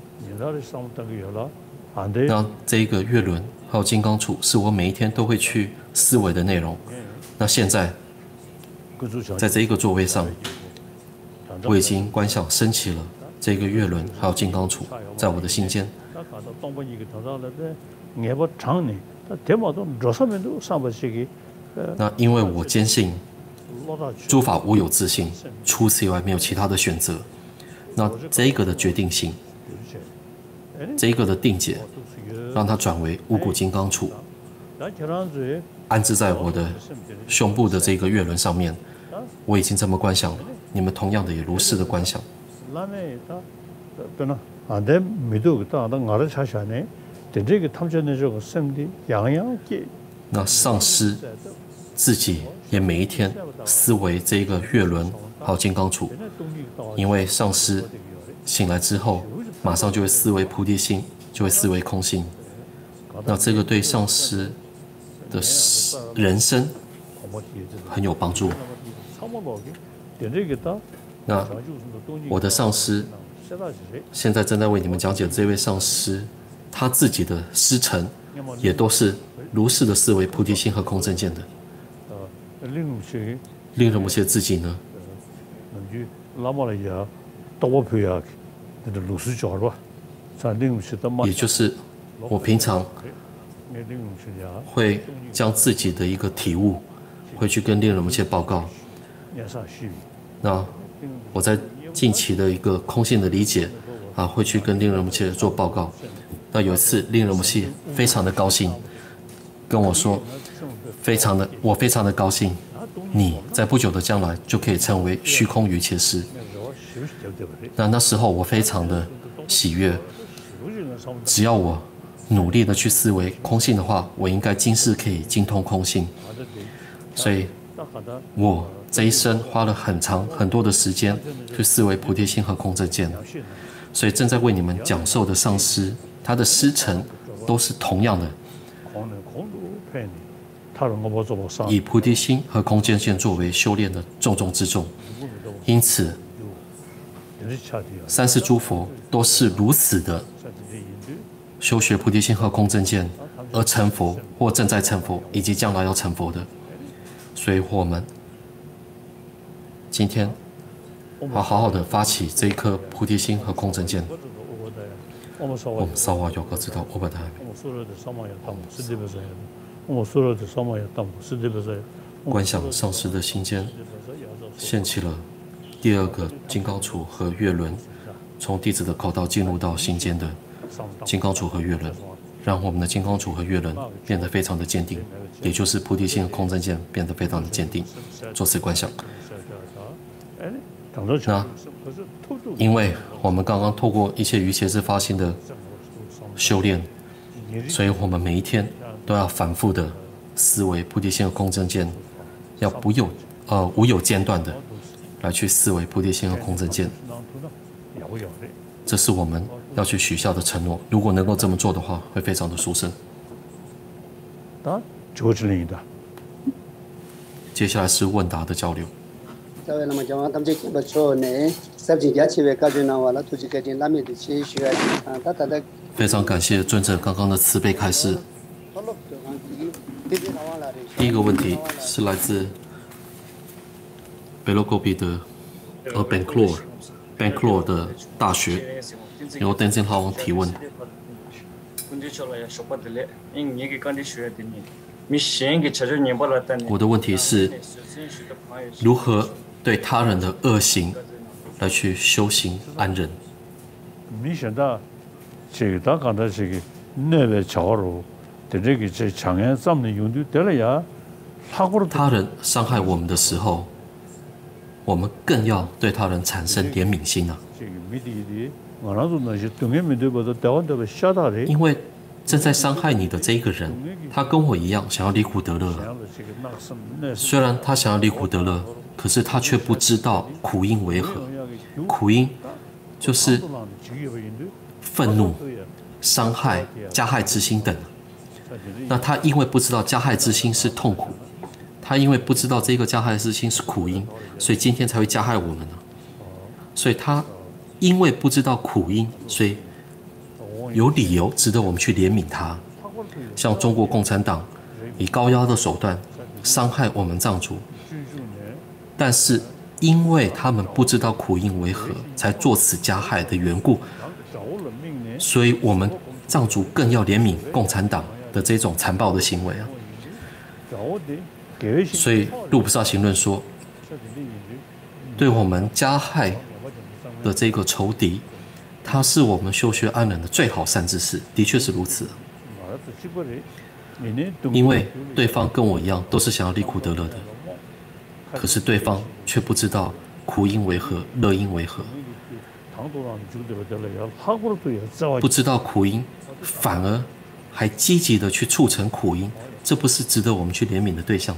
那这一个月轮还有金刚杵，是我每一天都会去思维的内容。那现在，在这一个座位上，我已经观想升起了这个月轮还有金刚杵，在我的心间。那因为我坚信诸法无有自性，除此以外没有其他的选择。那这一个的决定性，这一个的定解，让它转为五谷金刚杵，安置在我的胸部的这个月轮上面。我已经这么观想了，你们同样的也如是的观想。那上师自己也每一天思维这个月轮还有金刚杵，因为上师醒来之后，马上就会思维菩提心，就会思维空性。那这个对上师的人生很有帮助。 那我的上师现在正在为你们讲解这位上师，他自己的师承也都是如是的思维菩提心和空正见的。令人母切自己呢，也就是我平常会将自己的一个体悟，会去跟令人母切报告。那我在近期的一个空性的理解啊，会去跟令人母切做报告。那有一次，令人母切非常的高兴，跟我说，非常的，我非常的高兴，你在不久的将来就可以成为虚空瑜伽师。那那时候我非常的喜悦，只要我努力的去思维空性的话，我应该今世可以精通空性。所以，我这一生花了很长很多的时间去思维菩提心和空正见。所以正在为你们讲授的上师，他的师承都是同样的，以菩提心和空正见作为修炼的重中之重。因此，三世诸佛都是如此的修学菩提心和空正见而成佛，或正在成佛，以及将来要成佛的。所以我们今天要好好的发起这一颗菩提心和空正见。我们萨瓦有个知道，我把它。观想上师的心间，现起了第二个金刚杵和月轮，从弟子的口道进入到心间的金刚杵和月轮，让我们的金刚杵和月轮变得非常的坚定，也就是菩提心和空正见变得非常的坚定。做此观想。那因为我们刚刚透过一切瑜伽之发心的修炼，所以我们每一天都要反复的思维菩提心和空正见，要不有呃无有间断的来去思维菩提心和空正见。这是我们要去许下的承诺。如果能够这么做的话，会非常的殊胜。接下来是问答的交流。非常感谢尊者刚刚的慈悲开示。第一个问题是来自北洛戈比的呃 Bangalore Bangalore 的大学，由登真哈王提问。我的问题是，如何对他人的恶行来去修行安忍？他人伤害我们的时候，我们更要对他人产生怜悯心啊！因为正在伤害你的这一个人，他跟我一样想要离苦得乐啊。虽然他想要离苦得乐，可是他却不知道苦因为何。苦因就是愤怒、伤害、加害之心等。那他因为不知道加害之心是痛苦，他因为不知道这个加害之心是苦因，所以今天才会加害我们呢。所以他因为不知道苦因，所以有理由值得我们去怜悯他。像中国共产党以高压的手段伤害我们藏族，但是因为他们不知道苦因为何，才作此加害的缘故，所以我们藏族更要怜悯共产党的这种残暴的行为啊。所以路菩萨行论说，对我们加害的这个仇敌，他是我们修学安忍的最好善知识，的确是如此。因为对方跟我一样都是想要离苦得乐的，可是对方却不知道苦因为何，乐因为何，不知道苦因，反而还积极的去促成苦因，这不是值得我们去怜悯的对象吗？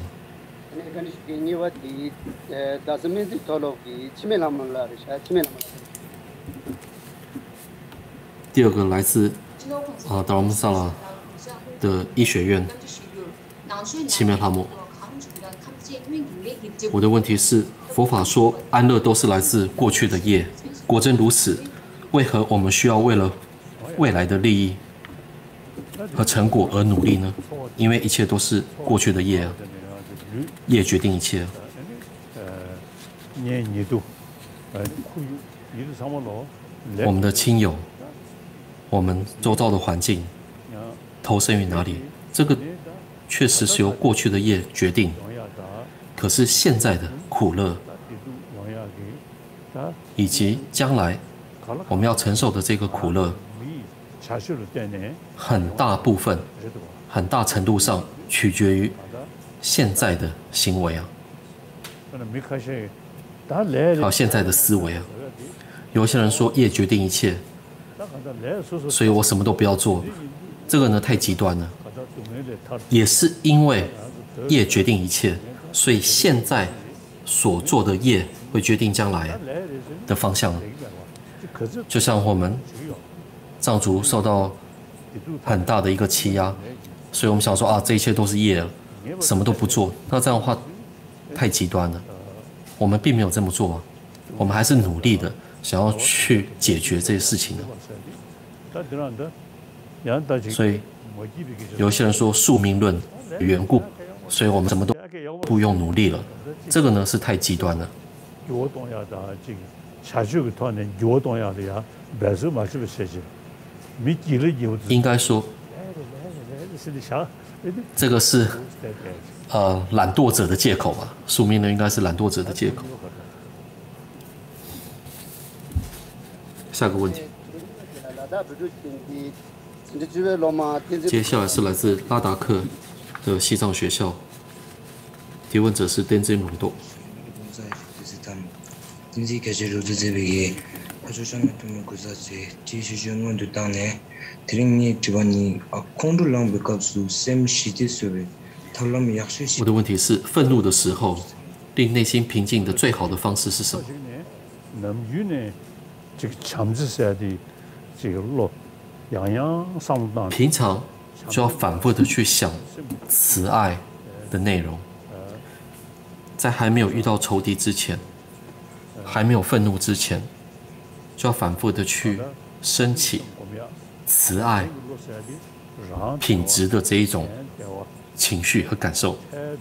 第二个来自啊达拉姆萨拉的医学院奇梅哈姆，我的问题是， 佛法说安乐都是来自过去的业，果真如此，为何我们需要为了未来的利益和成果而努力呢？因为一切都是过去的业啊，业决定一切啊。我们的亲友，我们周遭的环境，投身于哪里，这个确实是由过去的业决定。可是现在的苦乐，以及将来我们要承受的这个苦乐，很大部分、很大程度上取决于现在的行为啊，还有现在的思维啊。有些人说业决定一切，所以我什么都不要做，这个呢太极端了。也是因为业决定一切，所以现在所做的业会决定将来的方向。就像我们藏族受到很大的一个欺压，所以我们想说啊，这一切都是业，什么都不做。那这样的话太极端了。我们并没有这么做啊，我们还是努力的想要去解决这些事情的。所以有一些人说宿命论的缘故，所以我们什么都不用努力了。这个呢是太极端了。应该说，这个是呃懒惰者的借口吧？宿命论应该是懒惰者的借口。下个问题，接下来是来自拉达克的西藏学校，提问者是登真鲁多。我的问题是，愤怒的时候，令内心平静的最好的方式是什么？平常就要反复的去想慈爱的内容，在还没有遇到仇敌之前，还没有愤怒之前，就要反复的去升起慈爱品质的这一种情绪和感受，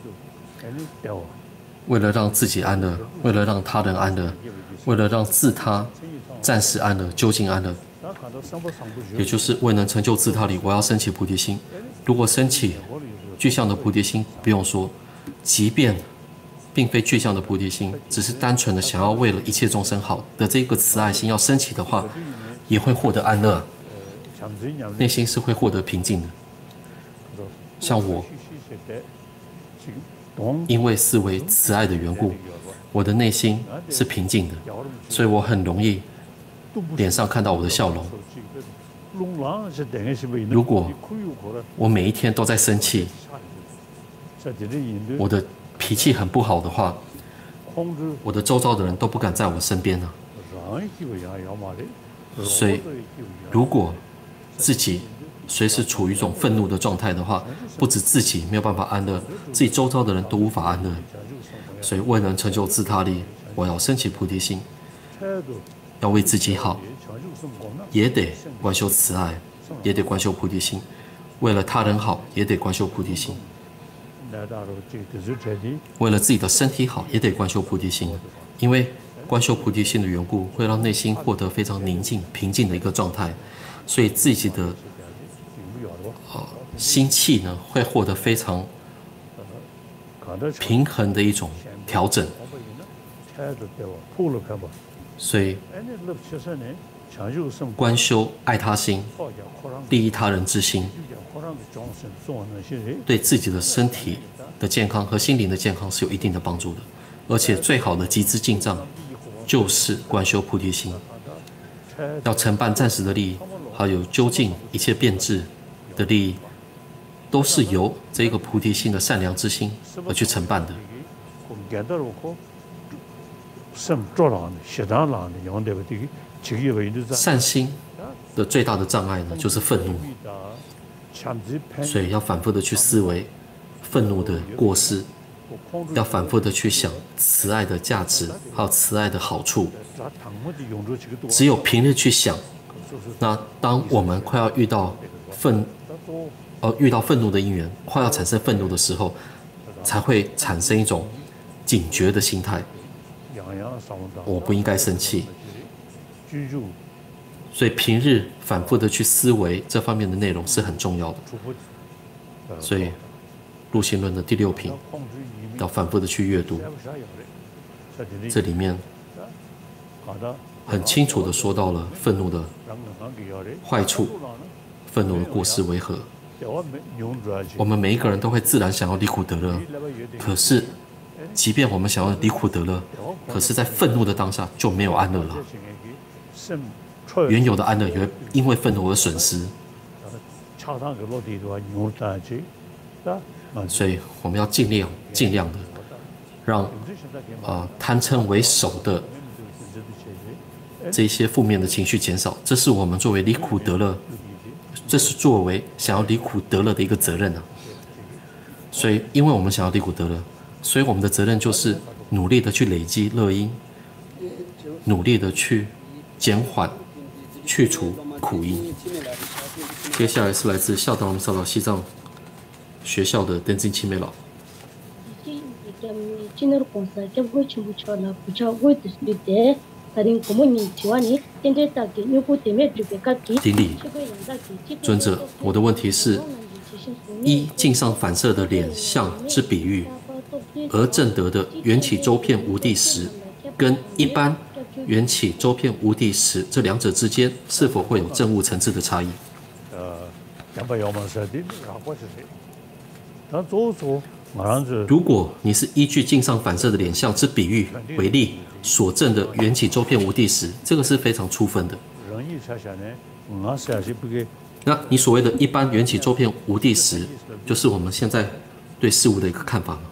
为了让自己安乐，为了让他人安乐，为了让自他暂时安乐，究竟安乐，也就是未能成就自他理，我要升起菩提心。如果升起具象的菩提心，不用说，即便并非具象的菩提心，只是单纯的想要为了一切众生好的这个慈爱心要升起的话，也会获得安乐，内心是会获得平静的。像我，因为思维慈爱的缘故，我的内心是平静的，所以我很容易脸上看到我的笑容。如果我每一天都在生气，我的脾气很不好的话，我的周遭的人都不敢在我身边了。所以，如果自己随时处于一种愤怒的状态的话，不止自己没有办法安乐，自己周遭的人都无法安乐。所以，为能成就自他力，我要升起菩提心，要为自己好，也得观修慈爱，也得观修菩提心；为了他人好，也得观修菩提心；为了自己的身体好，也得观修菩提心。因为观修菩提心的缘故，会让内心获得非常宁静、平静的一个状态，所以自己的呃心气呢，会获得非常平衡的一种调整。所以观修爱他心、利益他人之心，对自己的身体的健康和心灵的健康是有一定的帮助的。而且最好的集资进藏就是观修菩提心，要承办暂时的利益，还有究竟一切变质的利益，都是由这个菩提心的善良之心而去承办的。善心的最大的障碍呢，就是愤怒，所以要反复的去思维愤怒的过失， 要反复的去想慈爱的价值，还有慈爱的好处。只有平日去想，那当我们快要遇到愤，呃，遇到愤怒的因缘，快要产生愤怒的时候，才会产生一种警觉的心态。我不应该生气。所以平日反复的去思维这方面的内容是很重要的。所以入行论的第六品要反复的去阅读，这里面很清楚的说到了愤怒的坏处，愤怒的过失为何。我们每一个人都会自然想要离苦得乐，可是即便我们想要离苦得乐，可是在愤怒的当下就没有安乐了，原有的安乐也会因为愤怒而损失。所以我们要尽量尽量的让呃贪嗔为首的这些负面的情绪减少，这是我们作为离苦得乐，这是作为想要离苦得乐的一个责任啊。所以因为我们想要离苦得乐，所以我们的责任就是努力的去累积乐因，努力的去减缓去除苦因。接下来是来自孝道萨岛西藏学校的登津七美老。顶礼尊者，我的问题是：一镜上反射的脸相之比喻，而正得的缘起周遍无地时，跟一般缘起周遍无地时这两者之间，是否会有证悟层次的差异？如果你是依据镜上反射的脸相之比喻为例所证的缘起周遍无地时，这个是非常粗分的。那你所谓的一般缘起周遍无地时，就是我们现在对事物的一个看法吗？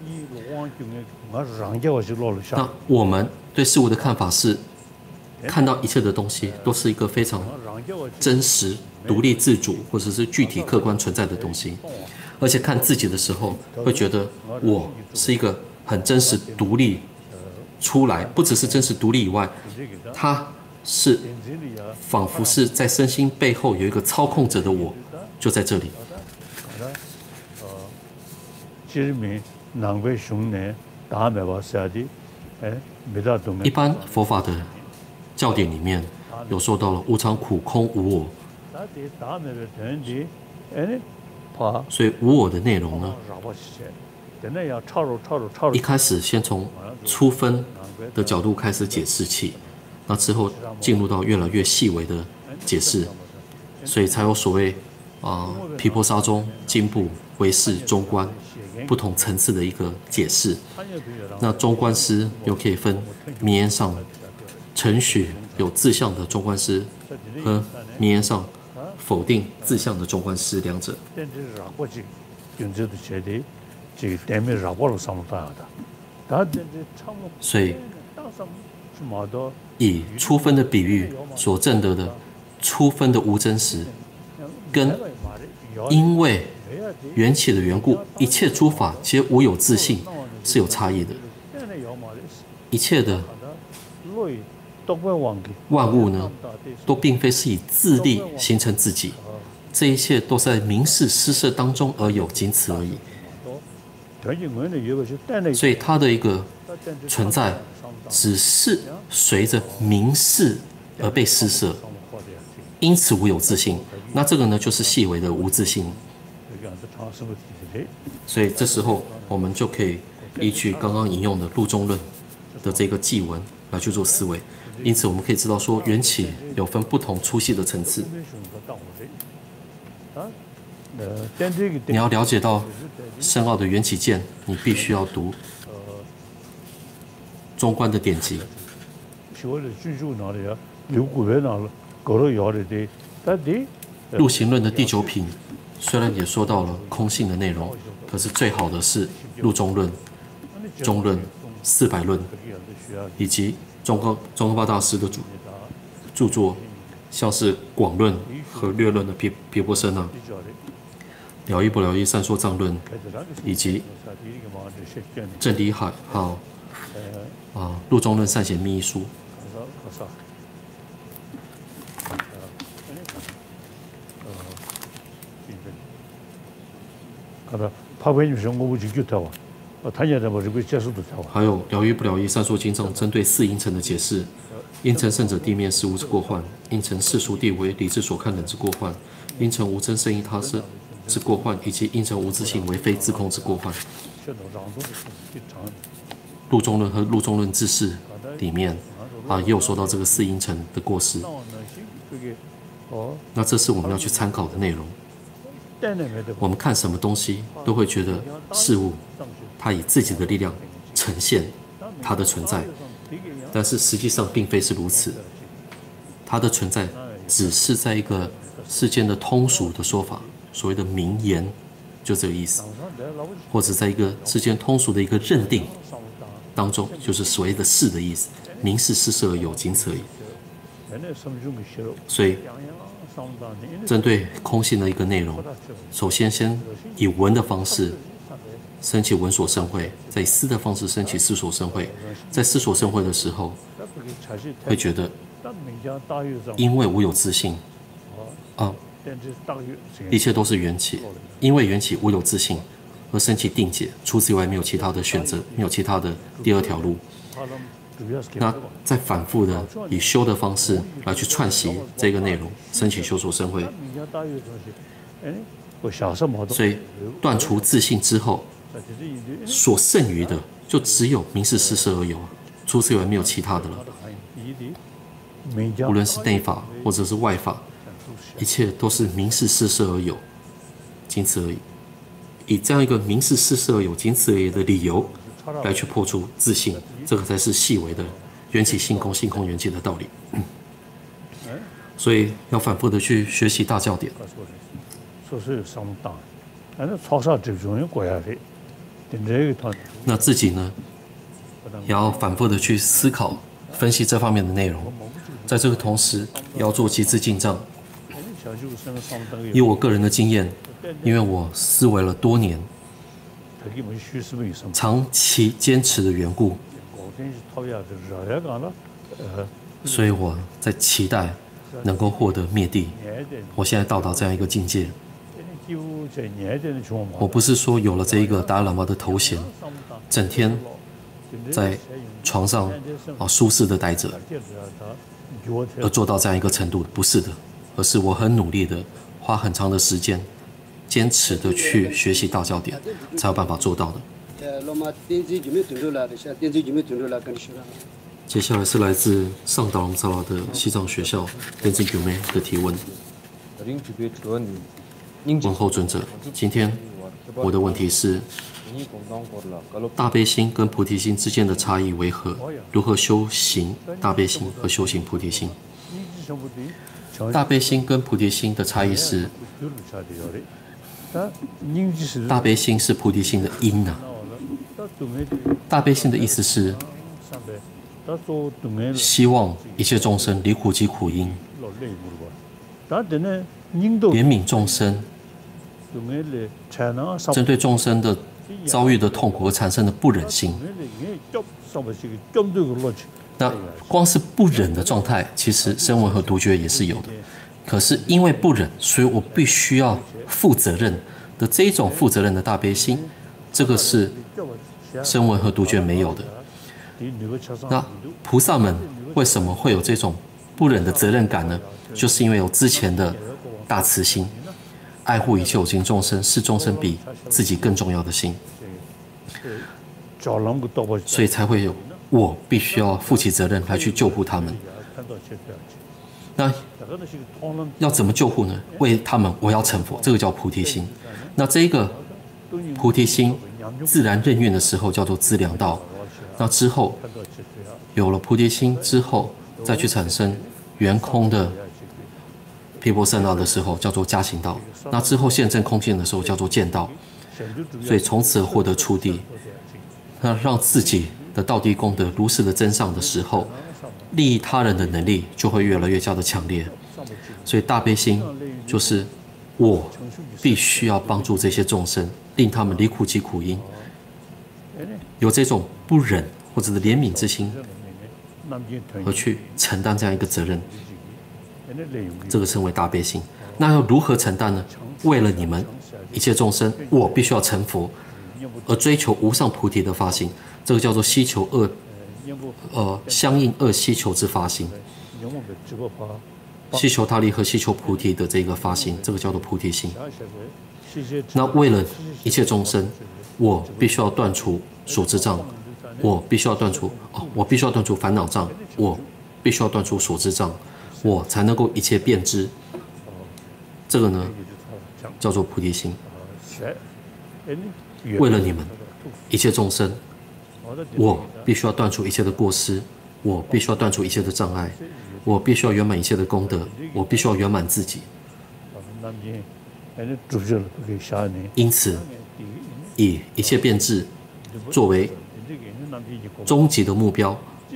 那我们对事物的看法是，看到一切的东西都是一个非常真实、独立自主，或者是具体客观存在的东西。而且看自己的时候，会觉得我是一个很真实独立出来，不只是真实独立以外，它是仿佛是在身心背后有一个操控者的我，就在这里。一般佛法的教典里面有说到了无常、苦、空、无我。所以无我的内容呢，一开始先从粗分的角度开始解释起，那之后进入到越来越细微的解释，所以才有所谓啊毗婆沙宗、经部、唯识、中观不同层次的一个解释。那中观师又可以分名言上承许有自相的中观师和名言上否定自相的中观师两者。所以以初分的比喻所证得的初分的无真实，跟因为缘起的缘故，一切诸法皆无有自性是有差异的。一切的万物呢，都并非是以自力形成自己，这一切都是在名示施设当中而有，仅此而已。所以它的一个存在，只是随着名示而被施设，因此无有自性。那这个呢，就是细微的无自性。所以这时候我们就可以依据刚刚引用的路中论的这个记文来去做思维。因此我们可以知道说，缘起有分不同粗细的层次。你要了解到深奥的缘起见，你必须要读中观的典籍。入行论的第九品虽然也说到了空性的内容，可是最好的是入中论、中论、四百论，以及中高中高巴大师的著著作，像是广论和略论的毗毗婆舍那。 了义不了义善说藏论，以及正理海好啊路中论善显密意书。还有了义不了义善说经藏针对四因乘的解释。因乘圣者地面是无之过患，因乘世俗地为理智所看等之过患，因乘无真圣意他生之过患，以及因乘无自性为非自空之过患。路中论和路中论智释里面啊，也有说到这个四因乘的过失。那这是我们要去参考的内容。我们看什么东西都会觉得事物它以自己的力量呈现它的存在。但是实际上并非是如此，它的存在只是在一个世间的通俗的说法，所谓的名言，就这个意思，或者在一个世间通俗的一个认定当中，就是所谓的事的意思，名是事实而有，仅此而已。所以，针对空性的一个内容，首先先以文的方式升起闻所生慧，在以思的方式升起思所生慧。在思所生慧的时候，会觉得，因为无有自性，啊，一切都是缘起，因为缘起无有自性，而升起定解，除此以外没有其他的选择，没有其他的第二条路。那再反复的以修的方式来去串习这个内容，升起修所生慧。所以断除自性之后，所剩余的就只有名是事实而有，除此以外没有其他的了。无论是内法或者是外法，一切都是名是事实而有，仅此而已。以这样一个名是事实而有，仅此而已的理由来去破除自性，这个才是细微的缘起性空、性空缘起的道理。所以要反复的去学习大教典。那自己呢，也要反复的去思考、分析这方面的内容。在这个同时，也要做集资进账。以我个人的经验，因为我思维了多年，长期坚持的缘故，所以我在期待能够获得灭地。我现在到达这样一个境界。我不是说有了这一个达赖喇嘛的头衔，整天在床上啊舒适的待着，而做到这样一个程度，不是的，而是我很努力的花很长的时间，坚持的去学习大教典，才有办法做到的。接下来是来自上达隆萨拉的西藏学校莲子九妹的提问。问候尊者，今天我的问题是：大悲心跟菩提心之间的差异为何？如何修行大悲心和修行菩提心？大悲心跟菩提心的差异是，大悲心是菩提心的因啊。大悲心的意思是希望一切众生离苦及苦因，怜悯众生，针对众生的遭遇的痛苦而产生的不忍心。那光是不忍的状态，其实声闻和独觉也是有的。可是因为不忍，所以我必须要负责任的这一种负责任的大悲心，这个是声闻和独觉没有的。那菩萨们为什么会有这种不忍的责任感呢？就是因为有之前的大慈心，爱护一切有情众生，视众生比自己更重要的心，所以才会有我必须要负起责任来去救护他们。那要怎么救护呢？为他们我要成佛，这个叫菩提心。那这个菩提心自然任运的时候叫做资粮道。那之后有了菩提心之后，再去产生圆空的毗婆舍那的时候叫做加行道。那之后现证空性的时候叫做见道。所以从此获得触地，那让自己的道地功德如实的增上的时候，利益他人的能力就会越来越加的强烈。所以大悲心就是我必须要帮助这些众生，令他们离苦其苦因，有这种不忍或者是怜悯之心，而去承担这样一个责任，这个称为大悲心。那要如何承担呢？为了你们一切众生，我必须要成佛，而追求无上菩提的发心，这个叫做希求恶，呃，相应恶希求之发心。希求他利和希求菩提的这个发心，这个叫做菩提心。那为了一切众生，我必须要断除所知障，我必须要断除哦，我必须要断除烦恼障，我必须要断除所知障，我才能够一切遍知。这个呢，叫做菩提心。为了你们一切众生，我必须要断除一切的过失，我必须要断除一切的障碍。我必须要圆满一切的功德，我必须要圆满自己。因此，以一切变质作为终极的目标，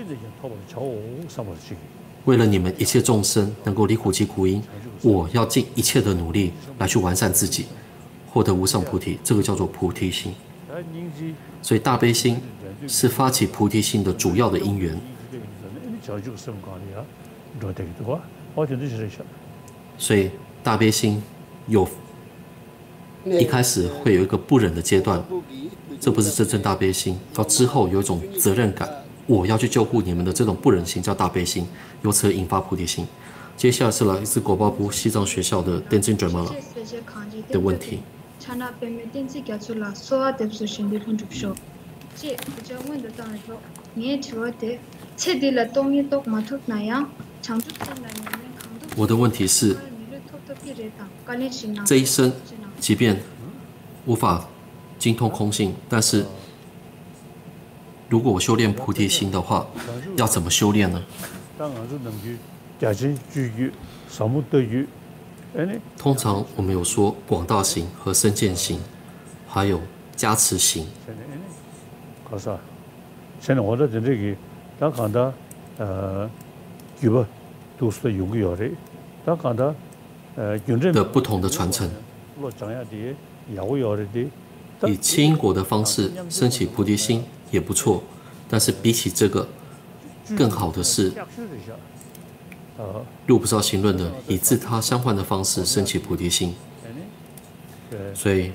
为了你们一切众生能够离苦其苦因，我要尽一切的努力来去完善自己，获得无上菩提。这个叫做菩提心。所以大悲心是发起菩提心的主要的因缘。所以大悲心有一开始会有一个不忍的阶段，这不是真正大悲心。到之后有一种责任感，我要去救护你们的这种不忍心叫大悲心，由此而引发菩提心。接下来是来自国宝部西藏学校的 Denzin Drama 的问题。我的问题是，这一生即便无法精通空性，但是如果我修炼菩提心的话，要怎么修炼呢？通常我们有说广大行和深见行，还有加持行。 现在我在这里，他讲的呃，几个都是有个有的，他讲的呃， 的不同的传承。以七因果的方式升起菩提心也不错，但是比起这个，更好的是入不造行论的以自他相换的方式升起菩提心。所以，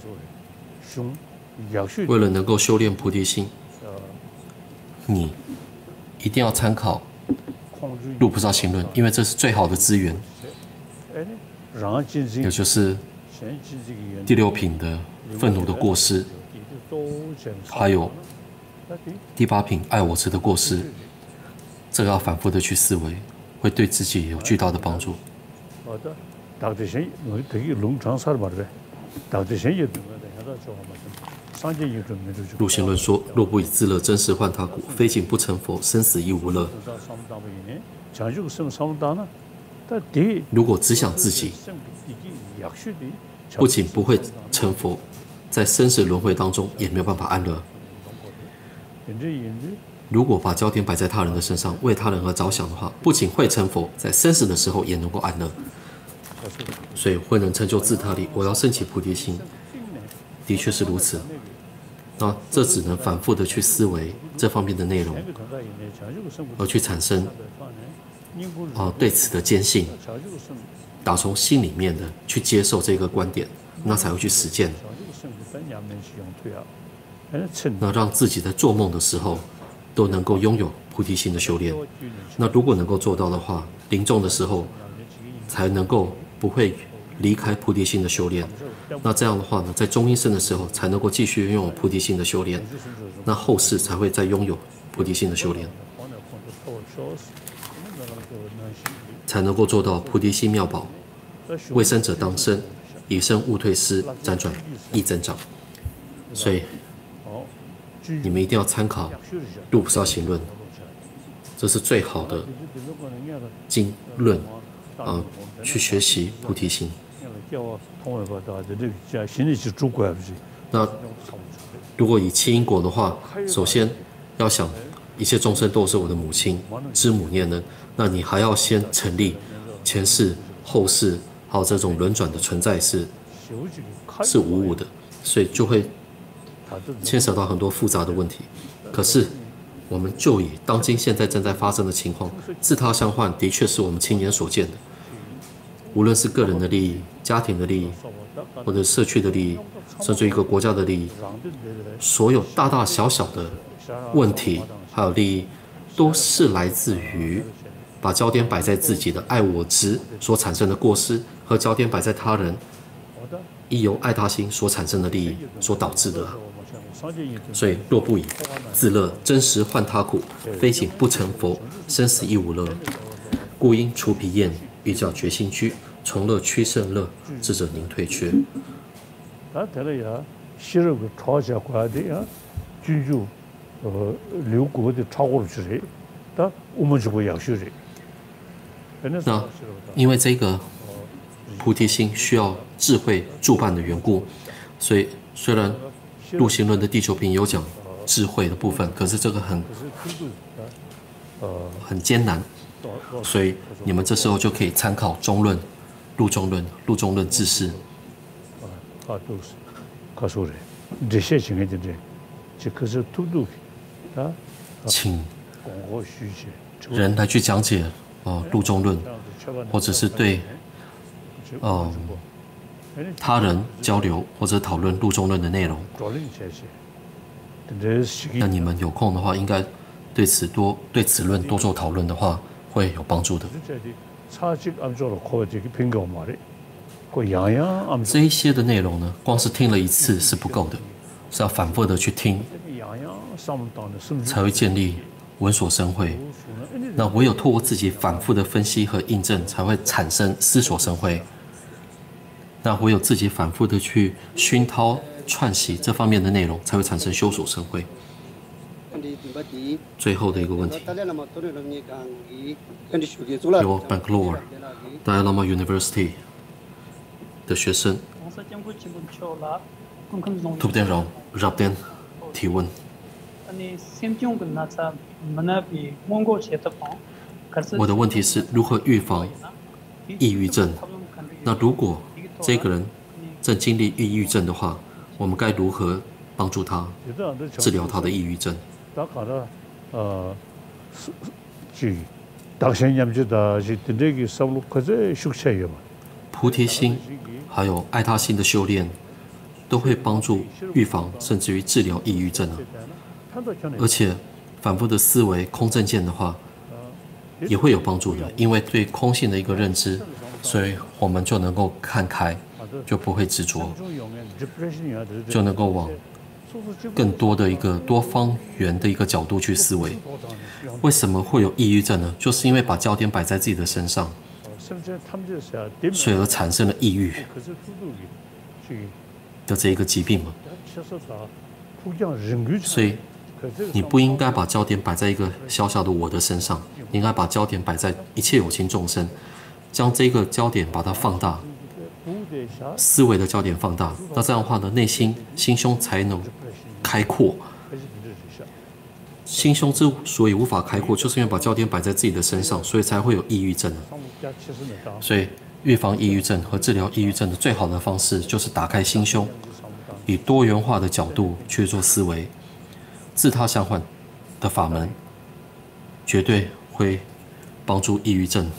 为了能够修炼菩提心，你一定要参考入菩萨行论，因为这是最好的资源，也就是第六品的愤怒的过失，还有第八品爱我执的过失，这个要反复的去思维，会对自己有巨大的帮助。入行论说：若不以自乐真实换他苦，非仅不成佛，生死亦无乐。如果只想自己，不仅不会成佛，在生死轮回当中也没有办法安乐。如果把焦点摆在他人的身上，为他人而着想的话，不仅会成佛，在生死的时候也能够安乐。所以会能成就自他力，我要升起菩提心，的确是如此。那这只能反复的去思维这方面的内容，而去产生啊对此的坚信，打从心里面的去接受这个观点，那才会去实践。那让自己在做梦的时候都能够拥有菩提心的修炼。那如果能够做到的话，临终的时候才能够不会离开菩提心的修炼。那这样的话呢，在中阴身的时候才能够继续拥有菩提心的修炼，那后世才会再拥有菩提心的修炼，才能够做到菩提心妙宝，为生者当生，以生勿退失，辗转亦增长。所以你们一定要参考入菩萨行论，这是最好的经论啊，去学习菩提心。那如果以七因果的话，首先要想一切众生都是我的母亲，知母念恩，那你还要先成立前世、后世还有这种轮转的存在是是无误的，所以就会牵扯到很多复杂的问题。可是，我们就以当今现在正在发生的情况，自他相换的确是我们亲眼所见的。无论是个人的利益、家庭的利益，或者社区的利益，甚至一个国家的利益，所有大大小小的问题还有利益，都是来自于把焦点摆在自己的爱我执所产生的过失，和焦点摆在他人亦由爱他心所产生的利益所导致的。所以若不以自乐真实换他苦，非仅不成佛，生死亦无乐。故应除彼厌，欲教决心居，从乐趋胜乐，智者宁退却。 다 되려야 싫어 그 처자 과대야 준주 어 류국의 차고를 주래 다 우먼주고 약수래 那因为这个菩提心需要智慧助伴的缘故，所以虽然入行论的第九品有讲智慧的部分，可是这个很很艰难，所以你们这时候就可以参考中论、入中论、入中论智释。 啊，都是，告诉人这些情况的人，这可是突突啊， 请人来去讲解哦入中论，或者是对嗯他人交流或者讨论入中论的内容。那你们有空的话，应该对此多对此论多做讨论的话，会有帮助的。这一些的内容呢，光是听了一次是不够的，是要反复的去听，才会建立闻所生慧。那唯有透过自己反复的分析和印证，才会产生思所生慧。那唯有自己反复的去熏陶、串习这方面的内容，才会产生修所生慧。最后的一个问题，由 Bangalore Dalai Lama University 的学生图布甸饶饶甸提问。我的问题是如何预防抑郁症？那如果这个人正经历抑郁症的话，我们该如何帮助他治疗他的抑郁症？ 呃，当前研究的是那个什么，可是学起来嘛。 菩提心还有爱他心的修炼，都会帮助预防甚至于治疗抑郁症啊。而且反复的思维空正见的话，也会有帮助的，因为对空性的一个认知，所以我们就能够看开，就不会执着，就能够往更多的一个多方圆的一个角度去思维。为什么会有抑郁症呢？就是因为把焦点摆在自己的身上，所以而产生了抑郁的这一个疾病嘛。所以你不应该把焦点摆在一个小小的我的身上，你应该把焦点摆在一切有情众生，将这个焦点把它放大，思维的焦点放大，那这样的话呢，内心心胸才能开阔。心胸之所以无法开阔，就是因为把焦点摆在自己的身上，所以才会有抑郁症。所以预防抑郁症和治疗抑郁症的最好的方式，就是打开心胸，以多元化的角度去做思维。自他相换的法门，绝对会帮助抑郁症，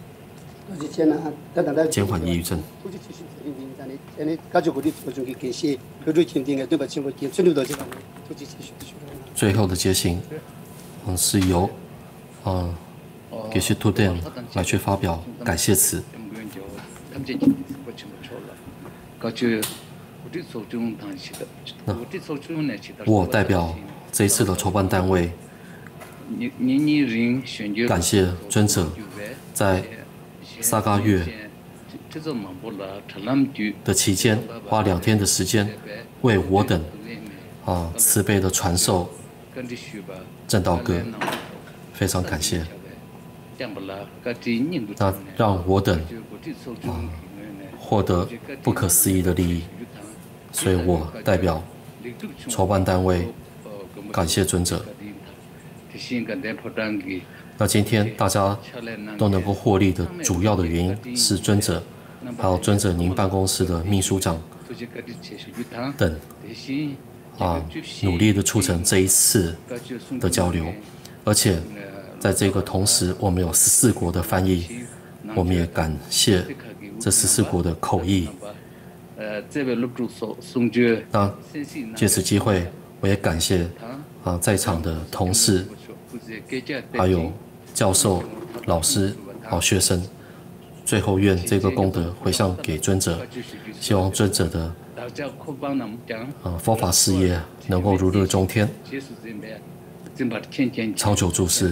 减缓抑郁症。最后的结行，嗯，是由嗯给西图店来去发表感谢词。那我代表这一次的筹办单位，感谢尊者在萨嘎月的期间，花两天的时间为我等啊慈悲的传授正道歌，非常感谢。那让我等啊获得不可思议的利益，所以我代表筹办单位感谢尊者。那今天大家都能够获利的主要的原因是尊者还有尊者您办公室的秘书长等啊，努力的促成这一次的交流，而且在这个同时，我们有十四国的翻译，我们也感谢这十四国的口译。那借此机会，我也感谢啊在场的同事，还有教授、老师、好学生。最后愿这个功德回向给尊者，希望尊者的啊佛法事业能够如日中天，长久住世。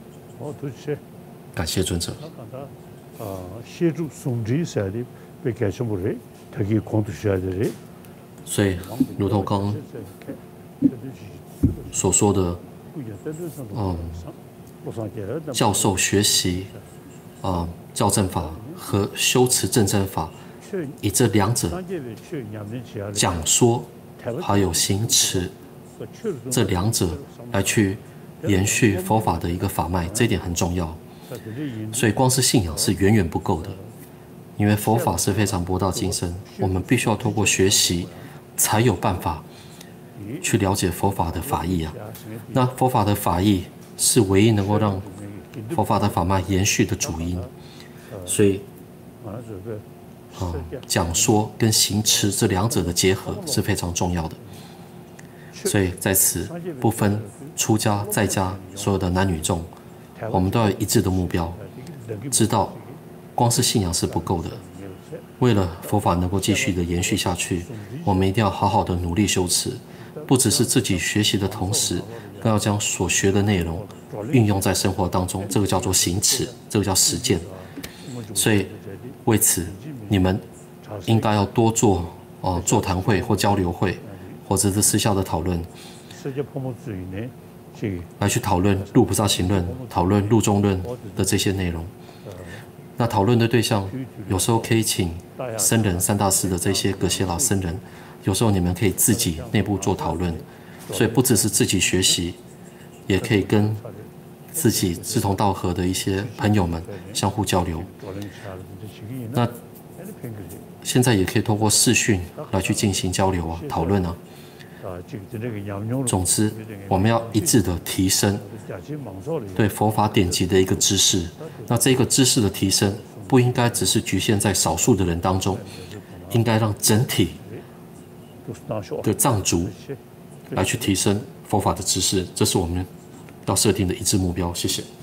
感谢尊者。所以，如同刚所说的，嗯，教授学习啊教正法和修持正正法，以这两者讲说还有行持这两者来去延续佛法的一个法脉，这一点很重要。所以光是信仰是远远不够的，因为佛法是非常博大精深，我们必须要通过学习才有办法去了解佛法的法义啊。那佛法的法义是唯一能够让佛法的法脉延续的主因，所以啊，讲说跟行持这两者的结合是非常重要的。所以在此不分出家在家所有的男女众，我们都要有一致的目标，知道光是信仰是不够的。为了佛法能够继续的延续下去，我们一定要好好的努力修持，不只是自己学习的同时，更要将所学的内容运用在生活当中，这个叫做行持，这个叫实践。所以为此，你们应该要多做哦、呃、座谈会或交流会，或者是私下的讨论，来去讨论《入菩萨行论》、讨论《入中论》的这些内容。那讨论的对象，有时候可以请僧人、三大师的这些格谢拉僧人，有时候你们可以自己内部做讨论。所以不只是自己学习，也可以跟自己志同道合的一些朋友们相互交流。那现在也可以通过视讯来去进行交流啊、讨论啊。总之，我们要一致的提升对佛法典籍的一个知识。那这个知识的提升，不应该只是局限在少数的人当中，应该让整体的藏族来去提升佛法的知识，这是我们要设定的一致目标。谢谢。